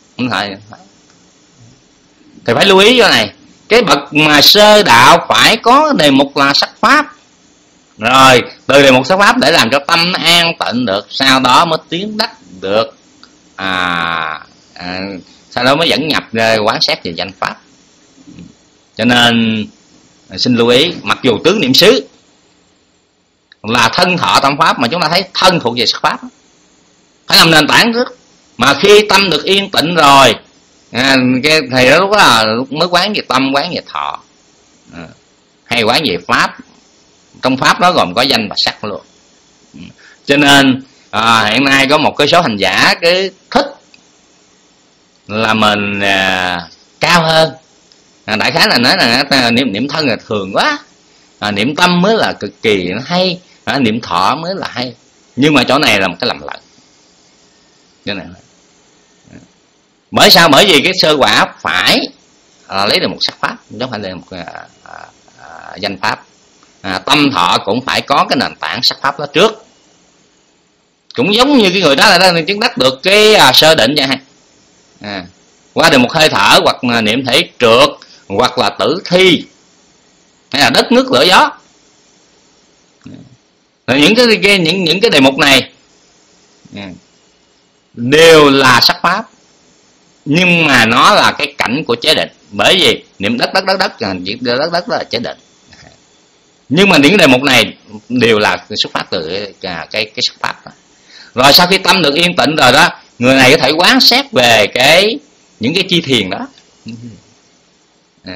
thì phải lưu ý chỗ này. Cái bậc mà sơ đạo phải có đề mục là sắc pháp, rồi từ đề mục sắc pháp để làm cho tâm nó an tịnh được, sau đó mới tiến đắc được, à, à, sau đó mới dẫn nhập ra quán xét về danh pháp. Cho nên xin lưu ý, mặc dù tứ niệm xứ là thân thọ tâm pháp, mà chúng ta thấy thân thuộc về sắc pháp, phải làm nền tảng trước. Mà khi tâm được yên tịnh rồi, à, cái thì đó lúc đó là lúc mới quán về tâm, quán về thọ, à, hay quán về pháp. Trong pháp đó gồm có danh và sắc luôn. Cho nên à, hiện nay có một cái số hành giả cái thích là mình à, cao hơn, à, đại khái là nói là niệm niệm thân là thường quá, à, niệm tâm mới là cực kỳ nó hay, à, niệm thọ mới là hay. Nhưng mà chỗ này là một cái lầm lẫn. Chỗ này bởi sao? Bởi vì cái sơ quả phải à, lấy được một sắc pháp, chứ không phải là một à, à, à, danh pháp. À, tâm thọ cũng phải có cái nền tảng sắc pháp đó trước. Cũng giống như cái người đó là đang chứng đắc được cái à, sơ định vậy, à, qua được một hơi thở, hoặc là niệm thể trượt, hoặc là tử thi, hay là đất nước lửa gió. Rồi những cái, cái những những cái đề mục này à, đều là sắc pháp, nhưng mà nó là cái cảnh của chế định. Bởi vì niệm đất đất đất đất đất đất đất đó là chế định. Nhưng mà những đề mục này đều là xuất phát từ cái cái, cái sắc pháp đó. Rồi sau khi tâm được yên tĩnh rồi đó, người này có thể quán xét về cái những cái chi thiền đó, à,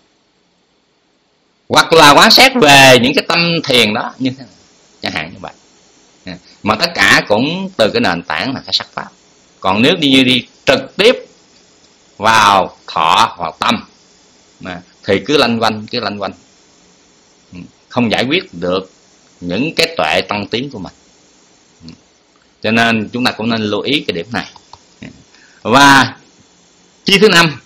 hoặc là quán xét về những cái tâm thiền đó, như thế này, chẳng hạn như vậy. À, mà tất cả cũng từ cái nền tảng là cái sắc pháp. Còn nếu đi như đi trực tiếp vào thọ hoặc tâm, à, thì cứ lanh quanh cứ lanh quanh không giải quyết được những cái tuệ tăng tiến của mình. Cho nên chúng ta cũng nên lưu ý cái điểm này. Và chi thứ năm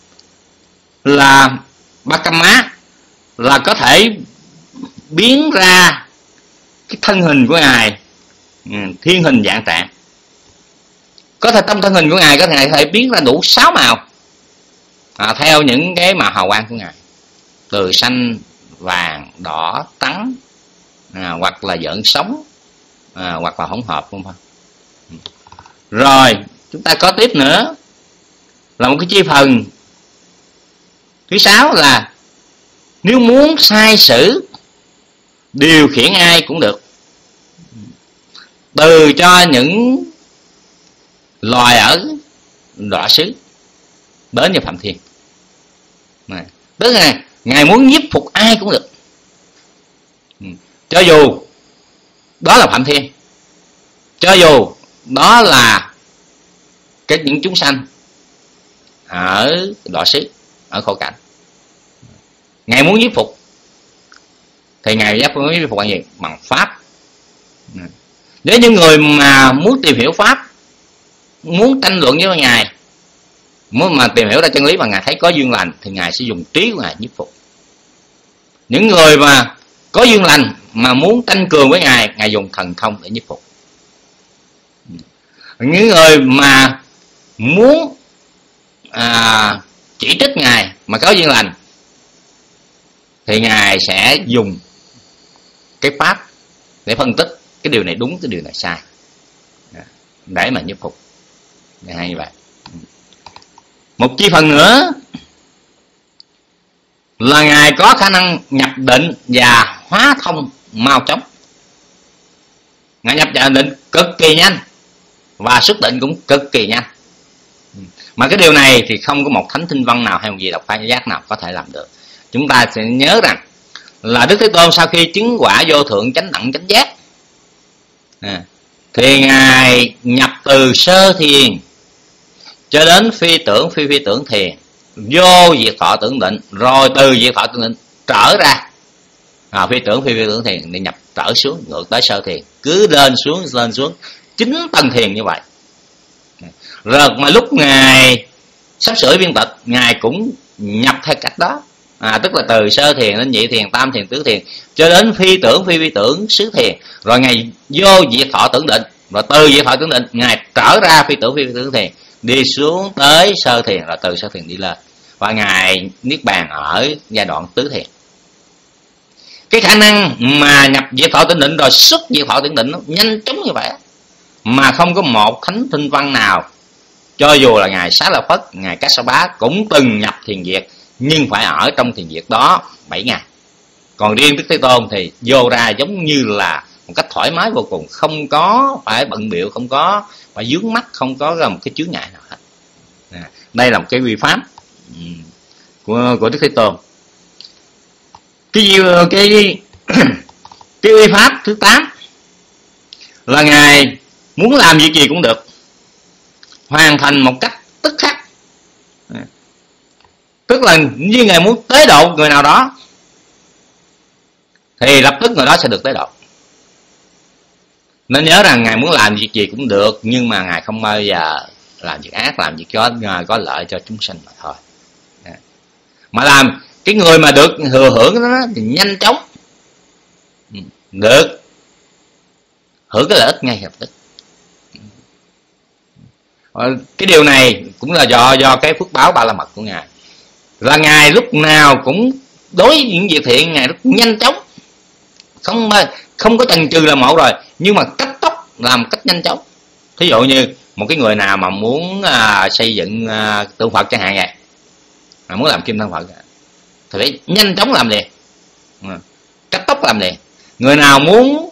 là Bacama, là có thể biến ra cái thân hình của Ngài thiên hình dạng trạng. Có thể trong thân hình của Ngài có thể, thể biến ra đủ sáu màu, à, theo những cái màu hào quang của Ngài, từ xanh, vàng, đỏ, trắng, à, hoặc là vợn sống, à, hoặc là hỗn hợp, không phải. Rồi chúng ta có tiếp nữa là một cái chi phần thứ sáu là nếu muốn sai sử điều khiển ai cũng được, từ cho những loài ở đọa xứ đến như Phạm Thiên. Này, tức là Ngài muốn nhiếp phục ai cũng được, cho dù đó là Phạm Thiên, cho dù đó là cái những chúng sanh ở đọa xứ, ở khổ cảnh. Ngài muốn nhiếp phục thì Ngài giáp muốn nhiếp phục bằng gì? Bằng pháp. Nếu những người mà muốn tìm hiểu pháp, muốn tranh luận với Ngài, muốn mà tìm hiểu ra chân lý mà Ngài thấy có duyên lành, thì Ngài sẽ dùng trí của Ngài nhiếp phục. Những người mà có duyên lành mà muốn tranh cường với Ngài, Ngài dùng thần thông để nhiếp phục. Những người mà muốn à, chỉ trích Ngài mà có duyên lành, thì Ngài sẽ dùng cái pháp để phân tích cái điều này đúng, cái điều này sai, để mà nhiếp phục. Hay như vậy. Một chi phần nữa là Ngài có khả năng nhập định và hóa thông mau chóng. Ngài nhập vào định cực kỳ nhanh và xuất định cũng cực kỳ nhanh. Mà cái điều này thì không có một thánh tinh văn nào hay một vị độc giác nào có thể làm được. Chúng ta sẽ nhớ rằng là Đức Thế Tôn sau khi chứng quả vô thượng chánh đẳng chánh giác à, thì Ngài nhập từ sơ thiền cho đến phi tưởng phi phi tưởng thiền, vô diệt thọ tưởng định, rồi từ diệt thọ tưởng định trở ra à, phi tưởng phi phi tưởng thiền để nhập trở xuống ngược tới sơ thiền, cứ lên xuống lên xuống chín tầng thiền như vậy. Rồi mà lúc Ngài sắp sửa viên tịch, Ngài cũng nhập theo cách đó à, tức là từ sơ thiền đến nhị thiền, tam thiền, tứ thiền cho đến phi tưởng phi phi tưởng xứ thiền, rồi Ngài vô diệt thọ tưởng định, rồi từ diệt thọ tưởng định Ngài trở ra phi tưởng phi phi tưởng thiền, đi xuống tới sơ thiền, rồi từ sơ thiền đi lên, và Ngài niết bàn ở giai đoạn tứ thiền. Cái khả năng mà nhập diệt thọ tưởng định rồi xuất diệt thọ tưởng định nó nhanh chóng như vậy, mà không có một thánh tinh văn nào, cho dù là Ngài Xá Lợi Phất, Ngài Cát Sa Bá cũng từng nhập thiền diệt, nhưng phải ở trong thiền diệt đó bảy ngày. Còn riêng Đức Thế Tôn thì vô ra giống như là một cách thoải mái vô cùng, không có phải bận bịu, không có phải vướng mắc, không có một cái chướng ngại nào hết. À, đây là một cái quy pháp của, của Đức Thế Tôn. Cái cái cái quy pháp thứ tám là Ngài muốn làm việc gì cũng được, hoàn thành một cách tức khắc. Tức là như Ngài muốn tế độ người nào đó thì lập tức người đó sẽ được tế độ. Nên nhớ rằng Ngài muốn làm việc gì cũng được, nhưng mà Ngài không bao giờ làm việc ác, làm việc có, có lợi cho chúng sinh mà thôi. Mà làm cái người mà được thừa hưởng đó thì nhanh chóng được hưởng cái lợi ích ngay lập tức. Cái điều này cũng là do do cái phước báo ba la mật của Ngài, là Ngài lúc nào cũng đối với những việc thiện Ngài rất nhanh chóng, không không có chần chừ là một rồi, nhưng mà cấp tốc làm cách nhanh chóng. Thí dụ như một cái người nào mà muốn à, xây dựng à, tượng Phật chẳng hạn vậy, mà muốn làm kim thân Phật thì phải nhanh chóng làm liền, cấp tốc làm liền. Người nào muốn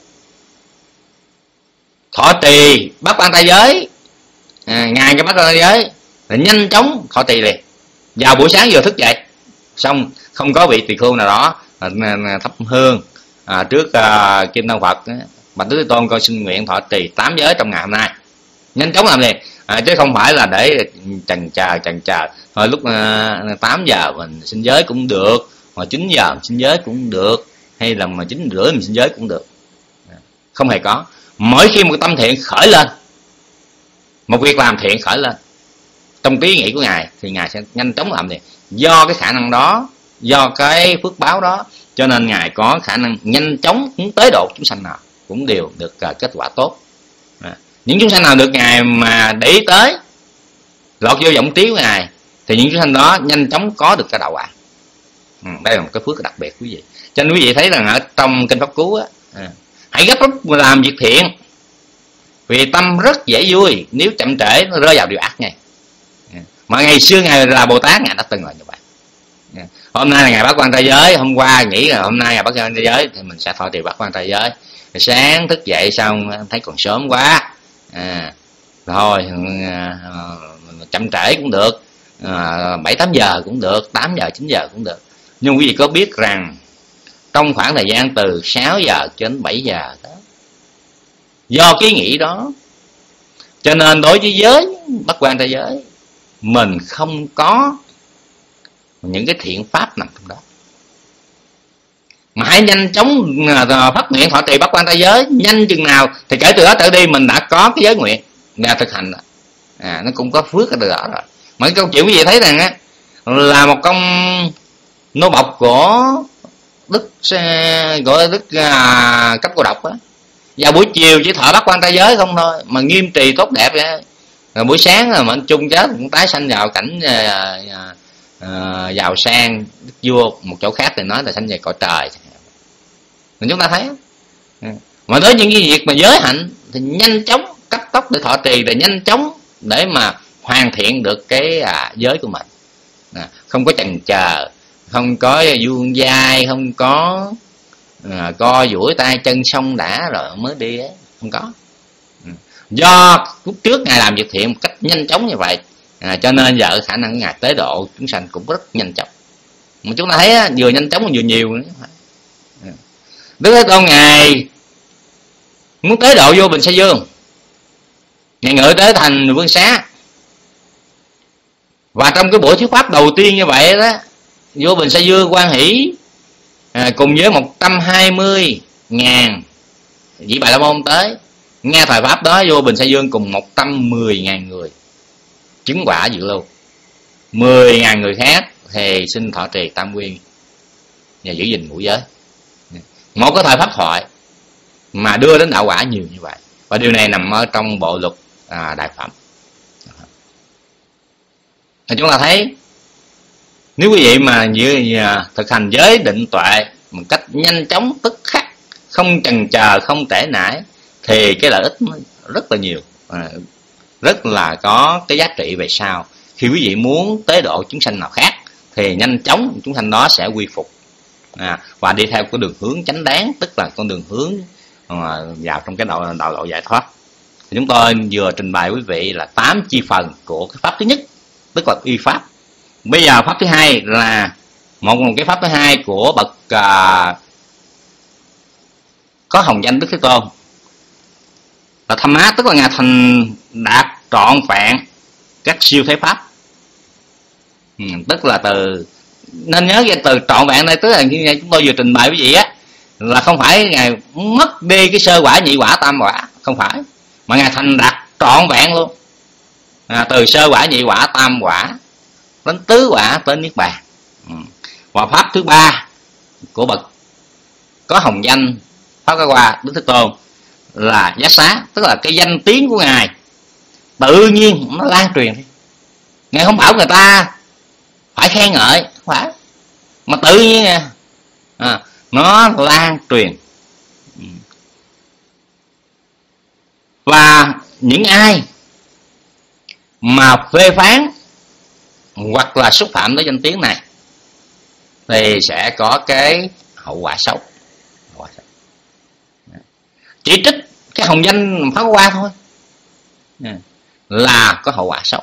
thọ trì bát quan trai giới, à, ngàn cái bát quan trai giới thì nhanh chóng thọ trì liền. Vào buổi sáng vừa thức dậy xong, không có vị tỳ khưu nào đó thắp hương à, trước à, kim thân Phật, Bạch Đức Thế Tôn con xin nguyện thọ trì tám giới trong ngày hôm nay, nhanh chóng làm liền, à, chứ không phải là để chần chờ chần chờ thôi lúc à, tám giờ mình xin giới cũng được, hoặc chín giờ mình xin giới cũng được, hay là mà chín rưỡi mình xin giới cũng được. Không hề có. Mỗi khi một tâm thiện khởi lên, một việc làm thiện khởi lên trong cái ý nghĩ của Ngài thì Ngài sẽ nhanh chóng làm liền. Do cái khả năng đó, do cái phước báo đó, cho nên Ngài có khả năng nhanh chóng muốn tế độ chúng sanh nào cũng đều được uh, kết quả tốt. À, những chúng sanh nào được Ngài mà để ý tới, lọt vô giọng trí của Ngài, thì những chúng sanh đó nhanh chóng có được cái đạo quả. Ừ, đây là một cái phước đặc biệt quý vị. Cho nên quý vị thấy rằng ở trong kinh Pháp Cú á, à, hãy gấp rút làm việc thiện, vì tâm rất dễ vui, nếu chậm trễ nó rơi vào điều ác ngay. Mà ngày xưa Ngài là Bồ Tát, Ngài đã từng là như vậy. Hôm nay là Ngài bát quan trai giới, hôm qua nghĩ là hôm nay là bát quan trai giới thì mình sẽ thọ trì bát quan trai giới. Rồi sáng thức dậy xong thấy còn sớm quá, à, thôi à, chậm trễ cũng được, bảy tám giờ cũng được, tám giờ chín giờ cũng được. Nhưng quý vị có biết rằng trong khoảng thời gian từ sáu giờ đến bảy giờ đó, do cái nghĩ đó, cho nên đối với giới bát quan trai giới mình không có những cái thiện pháp nằm trong đó. Mà hãy nhanh chóng phát nguyện thọ trì bát quan trai giới, nhanh chừng nào thì kể từ đó trở đi mình đã có cái giới nguyện đã thực hành rồi. À, nó cũng có phước từ đó rồi. Mà cái câu chuyện quý vị thấy rằng á, là một công nô bộc của đức gọi đức à, cấp cô độc á, vào buổi chiều chỉ thọ bát quan trai giới không thôi mà nghiêm trì tốt đẹp vậy. Rồi buổi sáng là mệnh chung chết cũng tái sanh vào cảnh à, à, giàu sang đức vua, một chỗ khác thì nói là sanh về cõi trời. Mình chúng ta thấy mà đối những cái việc mà giới hạnh thì nhanh chóng cấp tốc để thọ trì, để nhanh chóng để mà hoàn thiện được cái à, giới của mình, à, không có chần chờ, không có vuông vai, không có à, co duỗi tay chân xong đã rồi mới đi ấy. Không có. Do lúc trước Ngài làm việc thiện một cách nhanh chóng như vậy, À, cho nên giờ khả năng Ngài tế độ chúng sanh cũng rất nhanh chóng. Mà chúng ta thấy á, vừa nhanh chóng vừa nhiều nữa. Đức Thế Tôn Ngài muốn tế độ vô Bình Sa Dương, Ngài ngự tới thành Vương Xá. Và trong cái buổi thuyết pháp đầu tiên như vậy đó, vô Bình Sa Dương hoan hỷ à, cùng với một trăm hai mươi ngàn vị Bà La Môn tới nghe thời pháp đó. Vô Bình Sa Dương cùng một trăm mười ngàn người chứng quả dự lưu, mười ngàn người khác thì xin thọ trì tam nguyên và giữ gìn ngũ giới. Một cái thời pháp thoại mà đưa đến đạo quả nhiều như vậy, và điều này nằm ở trong bộ luật à, Đại Phẩm. Thì chúng ta thấy nếu quý vị mà như thực hành giới định tuệ một cách nhanh chóng tức khắc, không chần chờ, không trễ nải, thì cái lợi ích nó rất là nhiều, à, rất là có cái giá trị về sau. Khi quý vị muốn tế độ chúng sanh nào khác thì nhanh chóng chúng sanh đó sẽ quy phục à, và đi theo cái đường hướng chánh đáng, tức là con đường hướng à, vào trong cái đạo, đạo lộ giải thoát. Thì chúng tôi vừa trình bày quý vị là tám chi phần của cái pháp thứ nhất, tức là uy pháp. Bây giờ pháp thứ hai là một, một cái pháp thứ hai của bậc à, có hồng danh Đức Thế Tôn là Tham Má, tức là Ngài thành đạt trọn vẹn các siêu thế pháp. Ừ, tức là từ, nên nhớ về từ trọn vẹn này, tức là như chúng tôi vừa trình bày quý vị á, là không phải Ngài mất đi cái sơ quả, nhị quả, tam quả, không phải, mà Ngài thành đạt trọn vẹn luôn, à, từ sơ quả, nhị quả, tam quả đến tứ quả tới niết bàn. Ừ. Và pháp thứ ba của bậc có hồng danh Pháp Ca Hoa Đức Thế Tôn là Giác Xá, tức là cái danh tiếng của Ngài tự nhiên nó lan truyền. Ngài không bảo người ta phải khen ngợi, không phải, mà tự nhiên à, nó lan truyền. Và những ai mà phê phán hoặc là xúc phạm tới danh tiếng này thì sẽ có cái hậu quả xấu. Chỉ trích cái hồng danh Pháp Hoa thôi là có hậu quả xấu.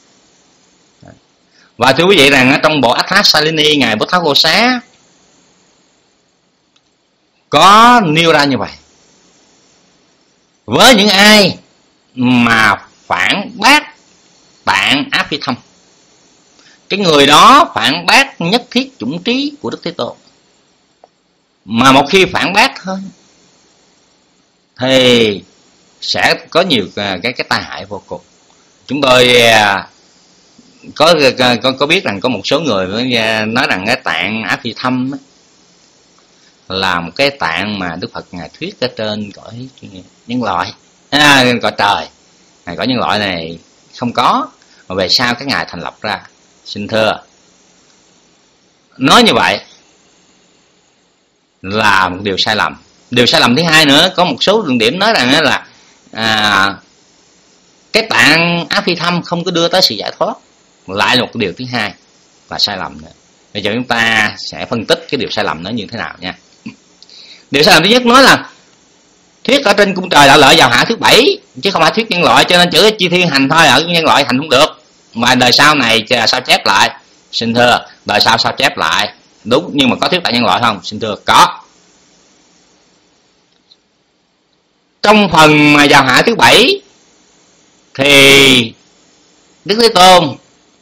Và thưa quý vị rằng trong bộ Atthát Salini, Ngài Bố Tát Vô Xá có nêu ra như vậy: với những ai mà phản bác Tạng Áp Phi Thâm, cái người đó phản bác nhất thiết chủng trí của Đức Thế Tôn, mà một khi phản bác thôi thì sẽ có nhiều cái cái tai hại vô cùng. Chúng tôi có có có biết rằng có một số người nói rằng cái Tạng Áp Phi Thâm là một cái tạng mà Đức Phật Ngài thuyết ở trên cõi nhân loại, à, cõi trời, này cõi nhân loại này không có, mà về sau các ngài thành lập ra. Xin thưa, nói như vậy là một điều sai lầm. Điều sai lầm thứ hai nữa, có một số luận điểm nói rằng là à, cái Tạng Áp Phi Thâm không có đưa tới sự giải thoát, lại là một điều thứ hai là sai lầm nữa. Bây giờ chúng ta sẽ phân tích cái điều sai lầm nó như thế nào nha. Điều sai lầm thứ nhất nói là thuyết ở trên cung trời đạo lợi vào hạ thứ bảy, chứ không phải thuyết nhân loại, cho nên chữ chi thiên hành thôi, ở nhân loại hành không được, mà đời sau này sao chép lại. Xin thưa, đời sau sao chép lại đúng, nhưng mà có thuyết tại nhân loại không? Xin thưa, có. Trong phần mà vào hạ thứ bảy thì Đức Thế Tôn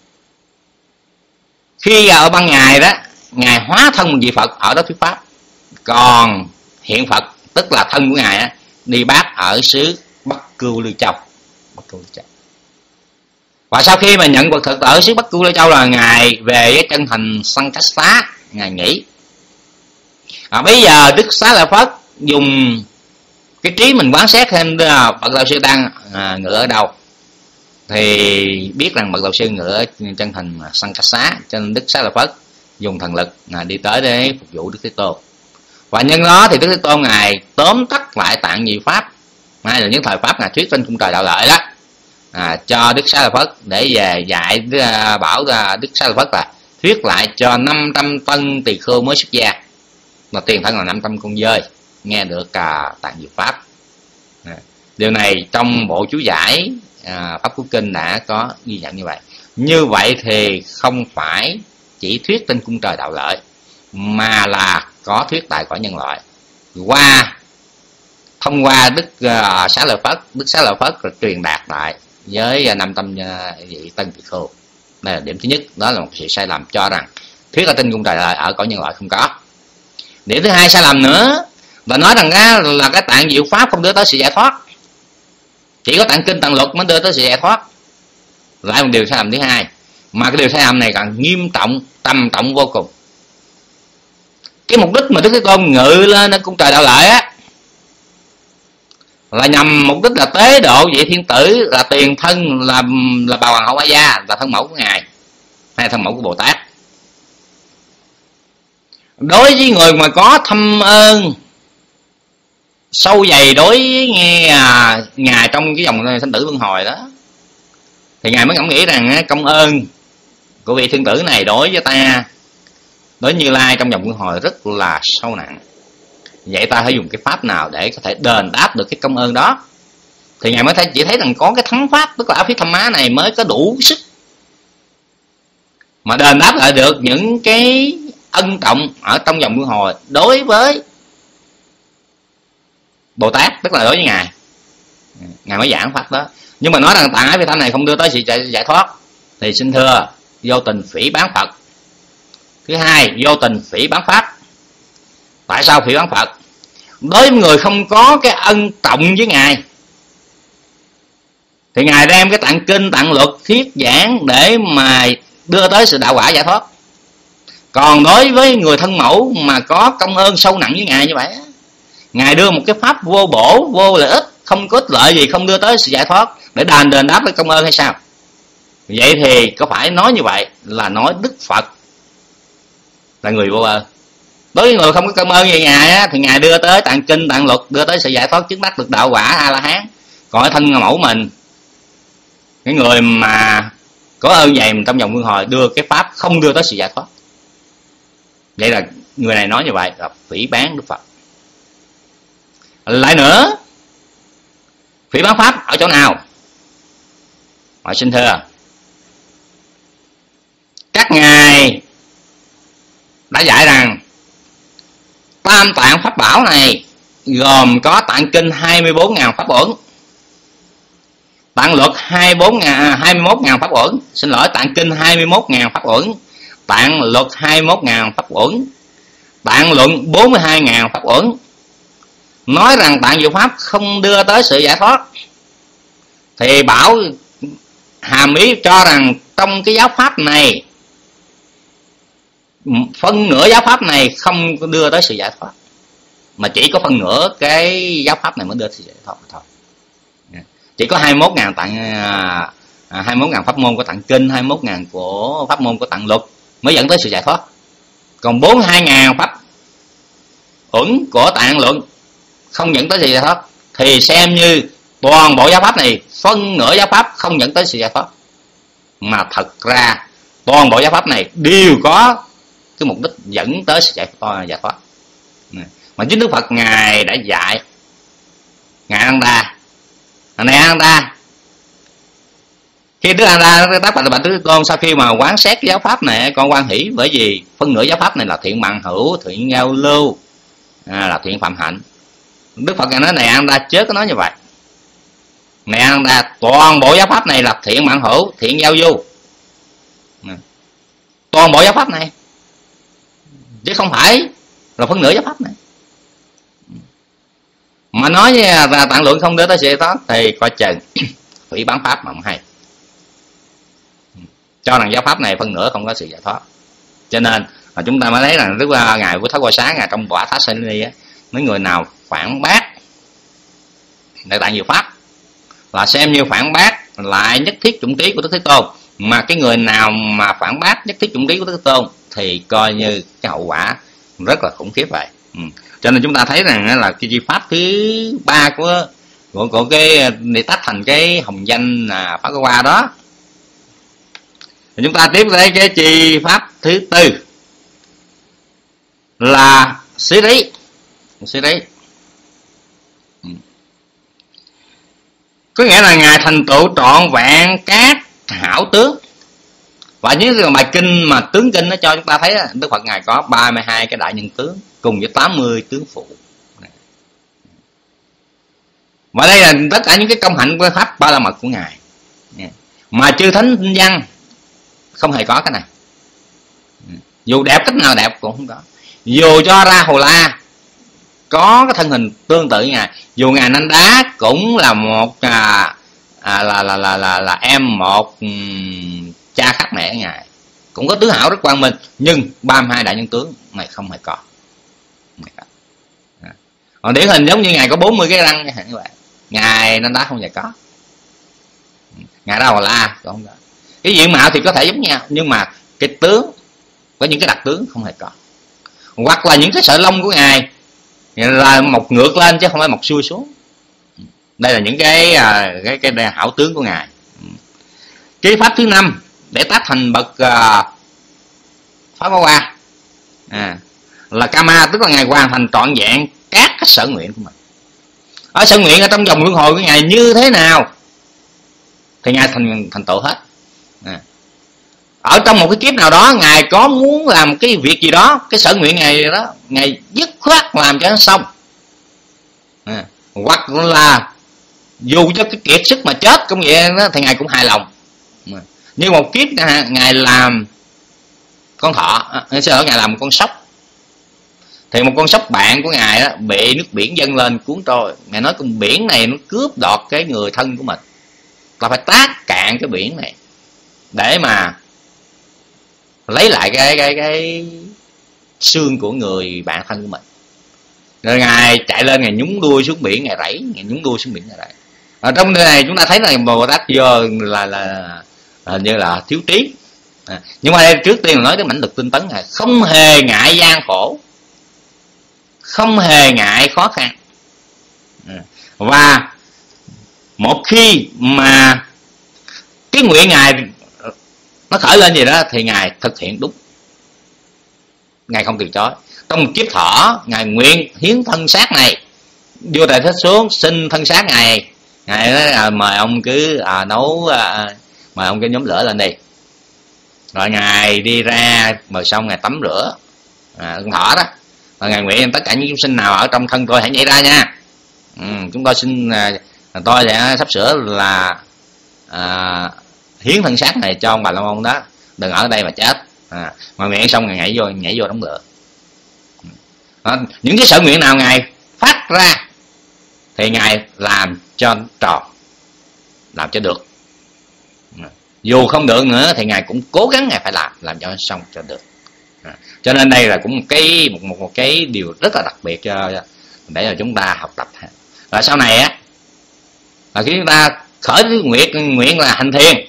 khi ở ban ngày đó, Ngài hóa thân một vị Phật ở đó thuyết pháp, còn hiện Phật tức là thân của Ngài á, đi bát ở xứ Bắc Cưu Lưu Châu. Bắc Cưu Lưu Châu. Và sau khi mà nhận Phật thực ở xứ Bắc Cưu Lưu Châu là Ngài về với chân thành Sankassa, Ngài nghỉ. À, bây giờ Đức Xá Lợi Phất dùng cái trí mình quán xét thêm Bậc Đạo Sư đang à, ngựa ở đâu, thì biết rằng Bậc Đạo Sư ngựa ở chân thành Sankassa, cho nên Đức Xá Lợi Phất dùng thần lực à, đi tới để phục vụ Đức Thế Tôn. Và nhân đó thì Đức Thế Tôn Ngài tóm tắt lại tạng nhị pháp, hay là những thời pháp Ngài thuyết trên cung trời đạo lợi đó, à, cho Đức Xá Lợi Phất để về dạy, bảo ra Đức Xá Lợi Phất là thuyết lại cho năm trăm tân tỳ khưu mới xuất gia, mà tiền thân là năm trăm con dơi nghe được cả tạng nhị pháp. À, điều này trong bộ chú giải à, Pháp Cú Kinh đã có ghi nhận như vậy. Như vậy thì không phải chỉ thuyết trên cung trời đạo lợi, mà là có thuyết tại cõi nhân loại, qua thông qua Đức uh, Xá Lợi Phất. Đức Xá Lợi Phất rồi truyền đạt lại với năm tâm uh, vị Tân Tỳ Khưu. Đây là điểm thứ nhất, đó là một sự sai lầm cho rằng thuyết ở trên cung trời đạo lợi, ở cõi nhân loại không có. Điểm thứ hai sai lầm nữa và nói rằng á, là cái tạng diệu pháp không đưa tới sự giải thoát, chỉ có tạng kinh tạng luật mới đưa tới sự giải thoát. Lại một điều sai lầm thứ hai, mà cái điều sai lầm này càng nghiêm trọng, trầm trọng vô cùng. Cái mục đích mà Đức Thế Tôn ngự lên ở cung trời đạo lợi á, là nhằm mục đích là tế độ vị thiên tử, là tiền thân, là là bà hoàng hậu A Gia, là thân mẫu của ngài hay thân mẫu của Bồ Tát. Đối với người mà có thâm ơn sâu dày đối với nghe à, ngài trong cái dòng sanh tử luân hồi đó, thì ngài mới ngẫm nghĩ rằng công ơn của vị thiên tử này đối với ta, đối với Như Lai trong dòng luân hồi rất là sâu nặng. Vậy ta phải dùng cái pháp nào để có thể đền đáp được cái công ơn đó? Thì ngài mới thấy, chỉ thấy rằng có cái thắng pháp, tức là Á Phi Tham Má này mới có đủ sức mà đền đáp lại được những cái ân trọng ở trong dòng luân hồi đối với Bồ Tát, tức là đối với ngài. Ngài mới giảng pháp đó. Nhưng mà nói rằng tạng Á Phi Tham này không đưa tới sự giải thoát thì xin thưa, vô tình phỉ bán Phật. Thứ hai, vô tình phỉ bán pháp. Tại sao phỉ bán Phật? Đối với người không có cái ân trọng với ngài thì ngài đem cái tạng kinh tạng luật thuyết giảng để mà đưa tới sự đạo quả giải thoát. Còn đối với người thân mẫu mà có công ơn sâu nặng với ngài như vậy, ngài đưa một cái pháp vô bổ, vô lợi ích, không có ích lợi gì, không đưa tới sự giải thoát để đền đền đáp với công ơn hay sao? Vậy thì có phải nói như vậy là nói Đức Phật là người vô ơn? Đối với người không có công ơn như ngài á, thì ngài đưa tới tạng kinh tạng luật, đưa tới sự giải thoát chứng đắc được đạo quả A La Hán. Còn thân mẫu mình, cái người mà có ơn vậy trong vòng luân hồi, đưa cái pháp không đưa tới sự giải thoát. Vậy là người này nói như vậy là phỉ báng Đức Phật. Lại nữa, phỉ báng pháp ở chỗ nào? Hỏi xin thưa, các ngài đã dạy rằng tam tạng pháp bảo này gồm có tạng kinh hai mươi bốn nghìn pháp uẩn, tạng luật hai mươi mốt nghìn pháp uẩn, xin lỗi, tạng kinh hai mươi mốt nghìn pháp uẩn, tạng luật hai mươi mốt nghìn pháp uẩn, tạng luận bốn mươi hai nghìn pháp uẩn. Nói rằng tạng diệu pháp không đưa tới sự giải thoát thì bảo hàm ý cho rằng trong cái giáo pháp này, phân nửa giáo pháp này không đưa tới sự giải thoát, mà chỉ có phân nửa cái giáo pháp này mới đưa tới sự giải thoát thôi. Chỉ có hai mươi mốt nghìn tạng, hai mươi mốt nghìn pháp môn của tạng kinh, hai mươi mốt nghìn của pháp môn của tạng luật mới dẫn tới sự giải thoát. Còn bốn mươi hai nghìn pháp uẩn của tạng luận không dẫn tới sự giải thoát, thì xem như toàn bộ giáo pháp này phân nửa giáo pháp không dẫn tới sự giải thoát. Mà thật ra toàn bộ giáo pháp này đều có cái mục đích dẫn tới sự giải thoát. Mà chính Đức Phật ngài đã dạy ngài Ananda, này Ananda, khi Đức Ananda tác bạch bạch Đức Thế Tôn, sau khi mà quán xét cái giáo pháp này, con hoan hỷ, bởi vì phân nửa giáo pháp này là thiện bằng hữu, thiện giao lưu, à, là thiện phạm hạnh. Đức Phật ngài nói, này Ananda, chớ có nói như vậy. Này Ananda, toàn bộ giáo pháp này là thiện bằng hữu, thiện giao du, toàn bộ giáo pháp này, chứ không phải là phân nửa giáo pháp này. Mà nói là tạng luận không đưa tới sự giải thoát thì coi chừng phỉ bán pháp mà không hay, cho rằng giáo pháp này phân nửa không có sự giải thoát. Cho nên mà chúng ta mới thấy rằng Đức ngài của Thất Qua Xá, ngài trong Quả Thát Sa Ni á, mấy người nào phản bác Đại Tạng Diệu Pháp là xem như phản bác lại nhất thiết chủng trí của Đức Thế Tôn. Mà cái người nào mà phản bác nhất thiết chủng trí của Đức Thế Tôn thì coi như cái hậu quả rất là khủng khiếp vậy. Ừ. Cho nên chúng ta thấy rằng là cái di pháp thứ ba của của, của cái để tách thành cái hồng danh là Pháp Qua đó. Thì chúng ta tiếp tới cái chi pháp thứ tư là xí rí. Xí rí ừ. Có nghĩa là ngài thành tựu trọn vẹn các hảo tướng, Và những bài kinh mà tướng kinh nó cho chúng ta thấy đó, Đức Phật Ngài có ba mươi hai cái đại nhân tướng cùng với tám mươi tướng phụ. Và đây là tất cả những cái công hạnh của pháp ba la mật của Ngài. Mà chư thánh văn không hề có cái này. Dù đẹp cách nào đẹp cũng không có. Dù cho Ra Hồ La có cái thân hình tương tự Ngài, dù Ngài Nanh Đá cũng là một à, à, là, là, là, là, là em một um, cha khác mẹ Ngài, cũng có tướng hảo rất quang minh, nhưng ba mươi hai đại nhân tướng này không hề có. Còn điển hình giống như Ngài có bốn mươi cái răng như vậy, Ngài Nanh Đá không hề có. Ngài Ra Hồ La cũng không có. Cái diện mạo thì có thể giống nhau, nhưng mà cái tướng, có những cái đặc tướng không hề có. Hoặc là những cái sợi lông của Ngài là mọc ngược lên chứ không phải mọc xuôi xuống. Đây là những cái cái cái, cái hảo tướng của Ngài. Cái pháp thứ năm để tác thành bậc uh, Pháp Hoa Hoa à, là Kama, tức là Ngài hoàn thành trọn vẹn các cái sở nguyện của mình. Ở sở nguyện ở trong vòng luân hồi của Ngài như thế nào thì Ngài thành thành tựu hết. À, ở trong một cái kiếp nào đó Ngài có muốn làm cái việc gì đó, cái sở nguyện Ngài đó Ngài dứt khoát làm cho nó xong. À, hoặc là dù cho cái kiệt sức mà chết cũng vậy đó, thì Ngài cũng hài lòng. À, như một kiếp Ngài làm con thỏ, à, sẽ ở Ngài làm một con sóc, thì một con sóc bạn của Ngài đó bị nước biển dâng lên cuốn trôi. Ngài nói con biển này nó cướp đoạt cái người thân của mình, ta phải tát cạn cái biển này để mà lấy lại cái cái cái xương của người bạn thân của mình. Rồi Ngài chạy lên, Ngài nhúng đuôi xuống biển, Ngài rảy, Ngài nhúng đuôi xuống biển, Ngài rảy. Ở trong nơi này chúng ta thấy là Bồ Tát giờ là, là là như là thiếu trí. À, nhưng mà đây trước tiên là nói đến mãnh lực tinh tấn, là không hề ngại gian khổ, không hề ngại khó khăn. À, và một khi mà cái nguyện Ngài nó khởi lên gì đó thì Ngài thực hiện đúng, Ngài không từ chối. Trong một kiếp thọ Ngài nguyện hiến thân xác này, vua Tề Thích xuống xin thân xác Ngài, Ngài nói à, mời ông cứ à, nấu à, mời ông cái nhóm lửa lên đi. Rồi Ngài đi ra bờ sông, Ngài tắm rửa à, con thỏ đó. Rồi Ngài nguyện tất cả những chúng sinh nào ở trong thân tôi hãy nhảy ra nha. Ừ, chúng tôi xin à, tôi sẽ sắp sửa là à, hiến thân xác này cho ông Bà La Môn đó, đừng ở đây mà chết. À, mà nguyện xong Ngài nhảy vô nhảy vô đống lửa. À, những cái sở nguyện nào Ngài phát ra thì Ngài làm cho tròn, làm cho được. À, dù không được nữa thì Ngài cũng cố gắng Ngài phải làm làm cho xong cho được. À, cho nên đây là cũng một cái một, một, một cái điều rất là đặc biệt cho để cho chúng ta học tập. Và sau này á là khi chúng ta khởi nguyện nguyện là hành thiền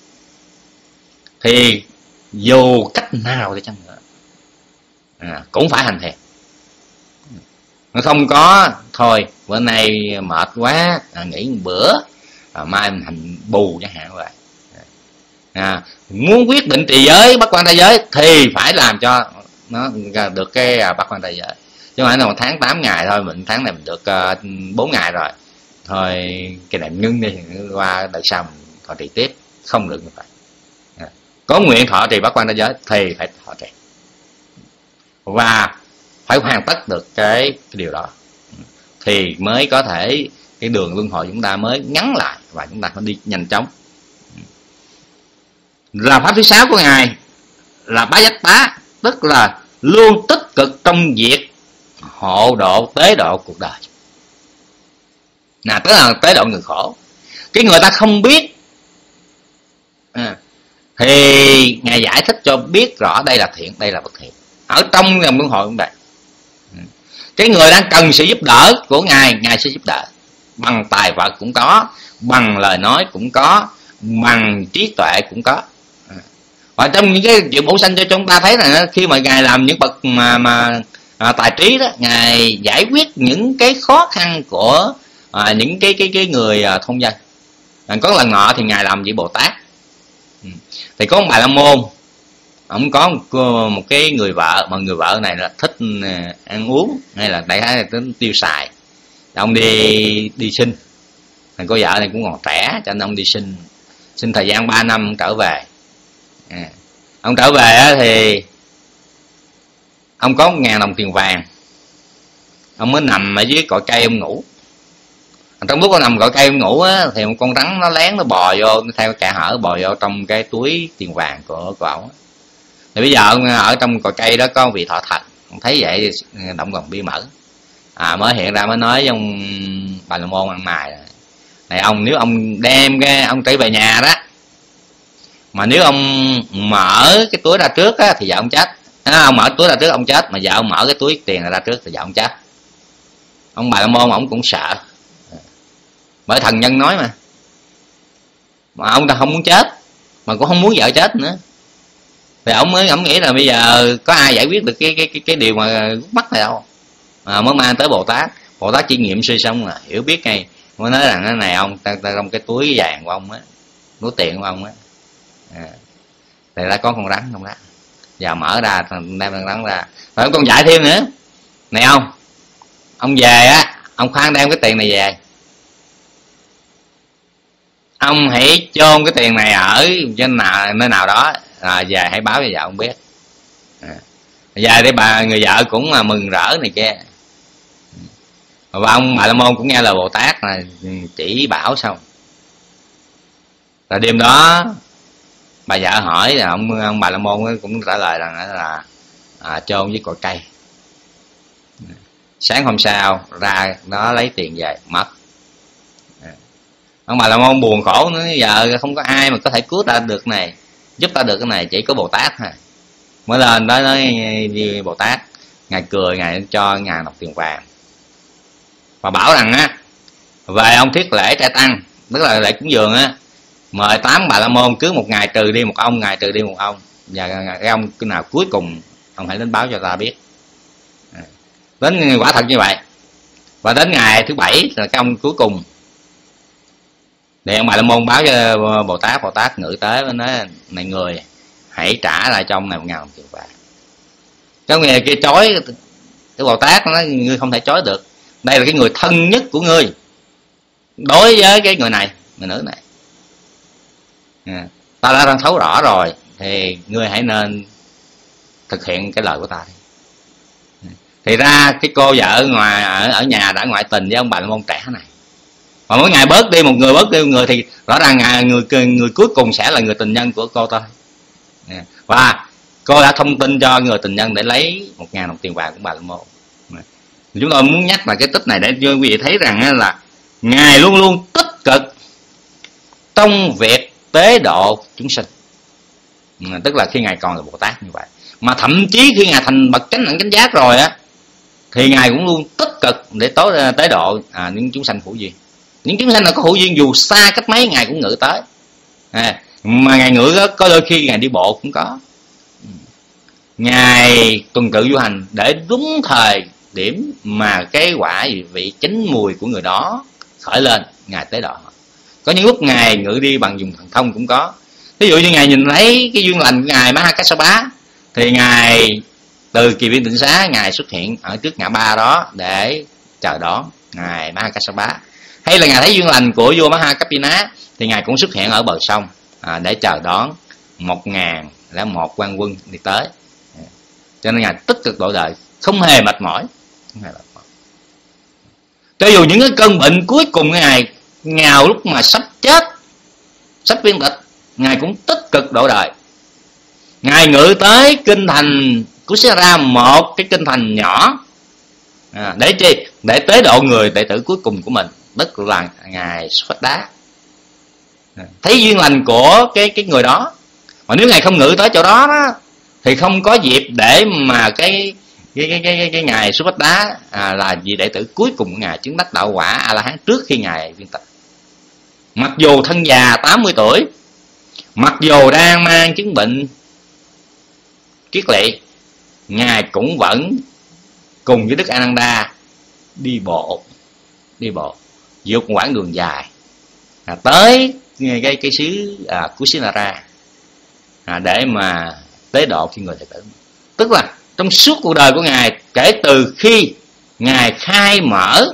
thì dù cách nào đi chăng nữa à, cũng phải hành thiền. Nó không có thôi bữa nay mệt quá à, nghỉ một bữa à, mai mình hành bù chẳng hạn vậy. À, muốn quyết định trì giới bát quan trai giới thì phải làm cho nó được cái à, bát quan trai giới, chứ không phải là một tháng tám ngày thôi, mình tháng này mình được bốn uh, ngày rồi thôi cái này ngưng đi, qua đợt sau mình thọ trì tiếp, không được như vậy. À, có nguyện thọ trì bát quan trai giới thì phải thọ trì và phải hoàn tất được cái, cái điều đó thì mới có thể cái đường luân hồi chúng ta mới ngắn lại và chúng ta mới đi nhanh chóng. Là pháp thứ sáu của Ngài là Bá Dách Bá, tức là luôn tích cực trong việc hộ độ tế độ cuộc đời. Là tức là tế độ người khổ. Cái người ta không biết à, thì Ngài giải thích cho biết rõ đây là thiện, đây là bất thiện. Ở trong dòng luân hồi cũng vậy. Cái người đang cần sự giúp đỡ của Ngài, Ngài sẽ giúp đỡ bằng tài vật cũng có, bằng lời nói cũng có, bằng trí tuệ cũng có. Và trong những cái chuyện bổ sanh cho chúng ta thấy là khi mà Ngài làm những bậc mà mà à, tài trí đó, Ngài giải quyết những cái khó khăn của à, những cái cái cái người à, thôn dân. À, có lần nọ thì Ngài làm vị Bồ Tát, ừ. thì có ông Bà La Môn, ông có một, một cái người vợ, mà người vợ này là thích à, ăn uống hay là đại khái là tính tiêu xài. Ông đi đi sinh, thằng cô vợ này cũng còn trẻ cho nên ông đi sinh, sinh thời gian ba năm trở về. À, Ông trở về á, thì ông có một ngàn đồng tiền vàng. Ông mới nằm ở dưới cội cây ông ngủ. Trong lúc ông nằm cội cây ông ngủ á, thì một con rắn nó lén nó bò vô, nó theo kẽ hở bò vô trong cái túi tiền vàng của, của ông. Thì bây giờ ông ở trong cội cây đó có vị thọ thần. Ông thấy vậy thì động lòng bi mở. À, mới hiện ra mới nói với ông Bà La Môn ăn mày này, ông nếu ông đem cái ông trở về nhà đó, mà nếu ông mở cái túi ra trước á, thì vợ ông chết. À, ông mở túi ra trước ông chết, mà vợ ông mở cái túi tiền ra trước thì vợ ông chết. Ông Bà La Môn ông cũng sợ, bởi thần nhân nói mà mà ông ta không muốn chết, mà cũng không muốn vợ chết nữa. Thì ông mới ông nghĩ là bây giờ có ai giải quyết được cái cái cái, cái điều mà gút mắt này đâu, à, mới mang tới Bồ Tát. Bồ Tát chỉ nghiệm suy xong là hiểu biết ngay, mới nói rằng cái này ông ta, ta trong cái túi vàng của ông á, túi tiền của ông á, à, thì đã có con rắn trong đó. Giờ mở ra đem con rắn ra, rồi ông còn dạy thêm nữa này, ông ông về á, ông khoan đem cái tiền này về, ông hãy chôn cái tiền này ở trên nào nơi nào đó, rồi về hãy báo cho vợ ông biết. À, về để bà người vợ cũng mà mừng rỡ này kia. Và ông Bà La Môn cũng nghe lời Bồ Tát là chỉ bảo xong. Rồi đêm đó bà vợ hỏi là ông ông Bà La Môn cũng trả lời rằng là, là à, chôn với cội cây. Sáng hôm sau ra nó lấy tiền về mất. Ông Bà La Môn buồn khổ nữa, giờ không có ai mà có thể cứu ta được này, giúp ta được cái này, chỉ có Bồ Tát thôi. Mới lên đó nói với Bồ Tát, ngài cười, ngài cho ngài nộp tiền vàng và bảo rằng á, về ông thiết lễ trai tăng, tức là lễ cúng dường á, mời tám Bà La Môn, cứ một ngày trừ đi một ông, ngày trừ đi một ông, và cái ông cái nào cuối cùng ông hãy đến báo cho ta biết. Đến quả thật như vậy. Và đến ngày thứ bảy là cái ông cuối cùng, để ông Bà La Môn báo cho Bồ Tát. Bồ Tát ngự tới và nói, này người hãy trả lại cho ông này một ngàn đồng tiền vàng. Cái người kia chối, cái Bồ Tát nói, ngươi không thể chối được, đây là cái người thân nhất của ngươi đối với cái người này, người nữ này, à, ta đã đang thấu rõ rồi, thì ngươi hãy nên thực hiện cái lời của ta đi. Thì ra cái cô vợ ngoài ở, ở nhà đã ngoại tình với ông Bà La Môn trẻ này, và mỗi ngày bớt đi một người, bớt đi một người, thì rõ ràng người, người người cuối cùng sẽ là người tình nhân của cô thôi. Và cô đã thông tin cho người tình nhân để lấy một ngàn đồng tiền vàng của Bà La Môn. Chúng tôi muốn nhắc là cái tích này để cho quý vị thấy rằng là ngài luôn luôn tích cực trong việc tế độ chúng sinh, tức là khi ngài còn là Bồ Tát như vậy. Mà thậm chí khi ngài thành bậc chánh đẳng chánh giác rồi á, thì ngài cũng luôn tích cực để tối tế độ à, những chúng sanh hữu duyên. Những chúng sanh nào có hữu duyên dù xa cách mấy ngài cũng ngự tới, à, mà ngài ngự đó, có đôi khi ngài đi bộ cũng có. Ngài tuần tự du hành để đúng thời điểm mà cái quả vị chánh mùi của người đó khởi lên, ngài tế độ. Có những lúc ngài ngự đi bằng dùng thần thông cũng có. Ví dụ như ngài nhìn thấy cái duyên lành của ngài Mahakassapa, thì ngài từ Kỳ Viên Tịnh Xá, ngài xuất hiện ở trước ngã ba đó để chờ đón ngài Mahakassapa. Hay là ngài thấy duyên lành của vua Mahakapina, thì ngài cũng xuất hiện ở bờ sông à, để chờ đón một ngàn lẻ một quan quân đi tới. Cho nên ngài tích cực độ đời, không hề mệt mỏi. Cho dù những cái cơn bệnh cuối cùng ngài ngào lúc mà sắp chết, sắp viên tịch, ngài cũng tích cực độ đời. Ngài ngự tới kinh thành Kusara, một cái kinh thành nhỏ, à, để chi? Để tế độ người đệ tử cuối cùng của mình, tức là ngài Xuất Đá. Thấy duyên lành của cái cái người đó, mà nếu ngài không ngự tới chỗ đó, đó thì không có dịp để mà cái cái cái cái, cái, cái ngài Xuất Đá à, là vị đệ tử cuối cùng của ngài chứng đắc đạo quả A La Hán trước khi ngài viên tịch. Mặc dù thân già tám mươi tuổi, mặc dù đang mang chứng bệnh kiết lỵ, ngài cũng vẫn cùng với Đức Ananda đi bộ, đi bộ vượt một quãng đường dài à, tới cái cái xứ à, Kusinara à, để mà tế độ khi người đệ tử. Tức là trong suốt cuộc đời của ngài, kể từ khi ngài khai mở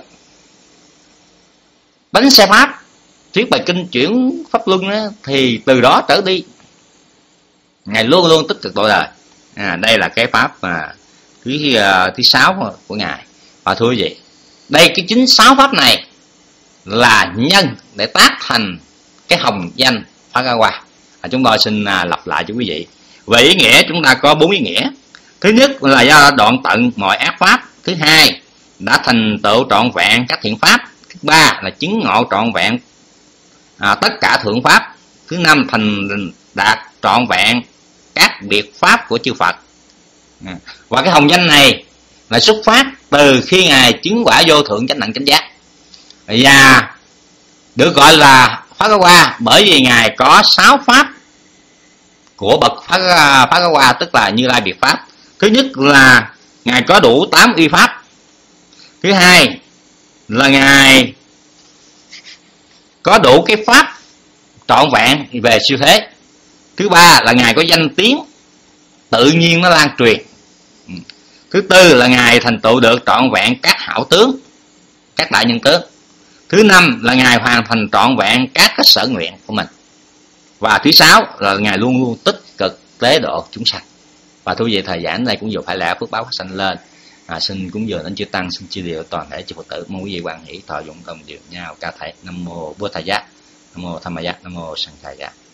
bánh xe pháp, thuyết bài kinh chuyển pháp luân đó, thì từ đó trở đi Ngài luôn luôn tích cực độ đời. À, đây là cái pháp mà thứ uh, thứ sáu của Ngài. Và thưa quý vị, đây cái chính sáu pháp này là nhân để tác thành cái hồng danh Phật-a-qua. À, chúng tôi xin uh, lặp lại cho quý vị. Về ý nghĩa chúng ta có bốn ý nghĩa. Thứ nhất là do đoạn tận mọi ác pháp. Thứ hai đã thành tựu trọn vẹn các thiện pháp. Thứ ba là chứng ngộ trọn vẹn à, tất cả thượng pháp. Thứ năm thành đạt trọn vẹn các biệt pháp của chư Phật. À, và cái hồng danh này là xuất phát từ khi Ngài chứng quả vô thượng chánh đẳng chánh giác, và được gọi là Phật-a-qua bởi vì Ngài có sáu pháp của bậc Phật-a-qua, tức là Như Lai biệt pháp. Thứ nhất là Ngài có đủ tám uy pháp. Thứ hai là Ngài có đủ cái pháp trọn vẹn về siêu thế. Thứ ba là Ngài có danh tiếng tự nhiên nó lan truyền. Thứ tư là Ngài thành tựu được trọn vẹn các hảo tướng, các đại nhân tướng. Thứ năm là Ngài hoàn thành trọn vẹn các cái sở nguyện của mình. Và thứ sáu là Ngài luôn luôn tích cực tế độ chúng sanh. Và thưa quý vị, thời giảng này cũng vừa phải lẽ phước báo phát sanh lên. À, xin cúng dường đến chư tăng, xin chia đều toàn thể chư Phật tử. Mong quý vị hoan hỷ thọ dụng đồng điều nhau ca thầy. Nam mô Bố Thầy Giác, Nam mô Tham Ma Giác, Nam mô Sanh Khai Giác.